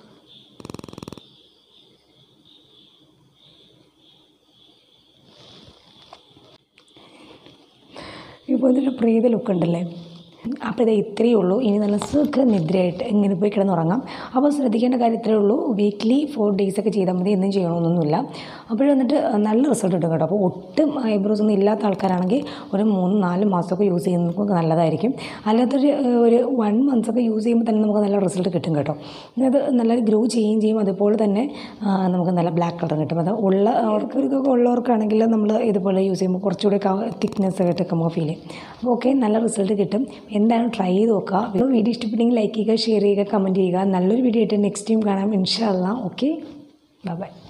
[SPEAKER 1] ഇപ്പോൾ ഇതിൻ്റെ പ്രീത ലുക്ക് ഉണ്ടല്ലേ. അപ്പോൾ ഇത് ഇത്രയേ ഉള്ളൂ. ഇനി നല്ല സുഖ നിദ്രയായിട്ട് ഇങ്ങനെ പോയി കിടന്നുറങ്ങാം. അപ്പോൾ ശ്രദ്ധിക്കേണ്ട കാര്യം ഇത്രയേ ഉള്ളൂ, വീക്ക്ലി ഫോർ ഡേയ്സൊക്കെ ചെയ്താൽ മതി, എന്നും ചെയ്യണമെന്നൊന്നുമില്ല. അപ്പോൾ വന്നിട്ട് നല്ല റിസൾട്ട് കിട്ടും കേട്ടോ. അപ്പോൾ ഒട്ടും ഐബ്രോസ് ഒന്നും ഇല്ലാത്ത ആൾക്കാരാണെങ്കിൽ ഒരു മൂന്ന് നാല് മാസമൊക്കെ യൂസ് ചെയ്യുന്നത് നമുക്ക് നല്ലതായിരിക്കും. അല്ലാത്തൊരു ഒരു വൺ മന്ത്സൊക്കെ യൂസ് ചെയ്യുമ്പോൾ തന്നെ നമുക്ക് നല്ല റിസൾട്ട് കിട്ടും കേട്ടോ. അത് നല്ല ഗ്രോ ചെയ്യുകയും ചെയ്യും, അതുപോലെ തന്നെ നമുക്ക് നല്ല ബ്ലാക്ക് കളർ കിട്ടും. അത് ഉള്ള അവർക്കൊക്കെ ഉള്ളവർക്കാണെങ്കിൽ നമ്മൾ ഇതുപോലെ യൂസ് ചെയ്യുമ്പോൾ കുറച്ചുകൂടെ തിക്നെസ് ആയിട്ടൊക്കെ നമുക്ക് ഫീൽ ചെയ്യും. അപ്പോൾ ഓക്കെ, നല്ല റിസൾട്ട് കിട്ടും. എന്തായാലും ട്രൈ ചെയ്ത് നോക്കുക. വീഡിയോ ഇഷ്ടപ്പെട്ടെങ്കിൽ ലൈക്ക് ചെയ്യുക, ഷെയർ ചെയ്യുക, കമൻറ്റ് ചെയ്യുക. നല്ലൊരു വീഡിയോ ആയിട്ട് നെക്സ്റ്റ് ടൈം കാണാം ഇൻഷാ അല്ലാഹ്. Okay, bye bye.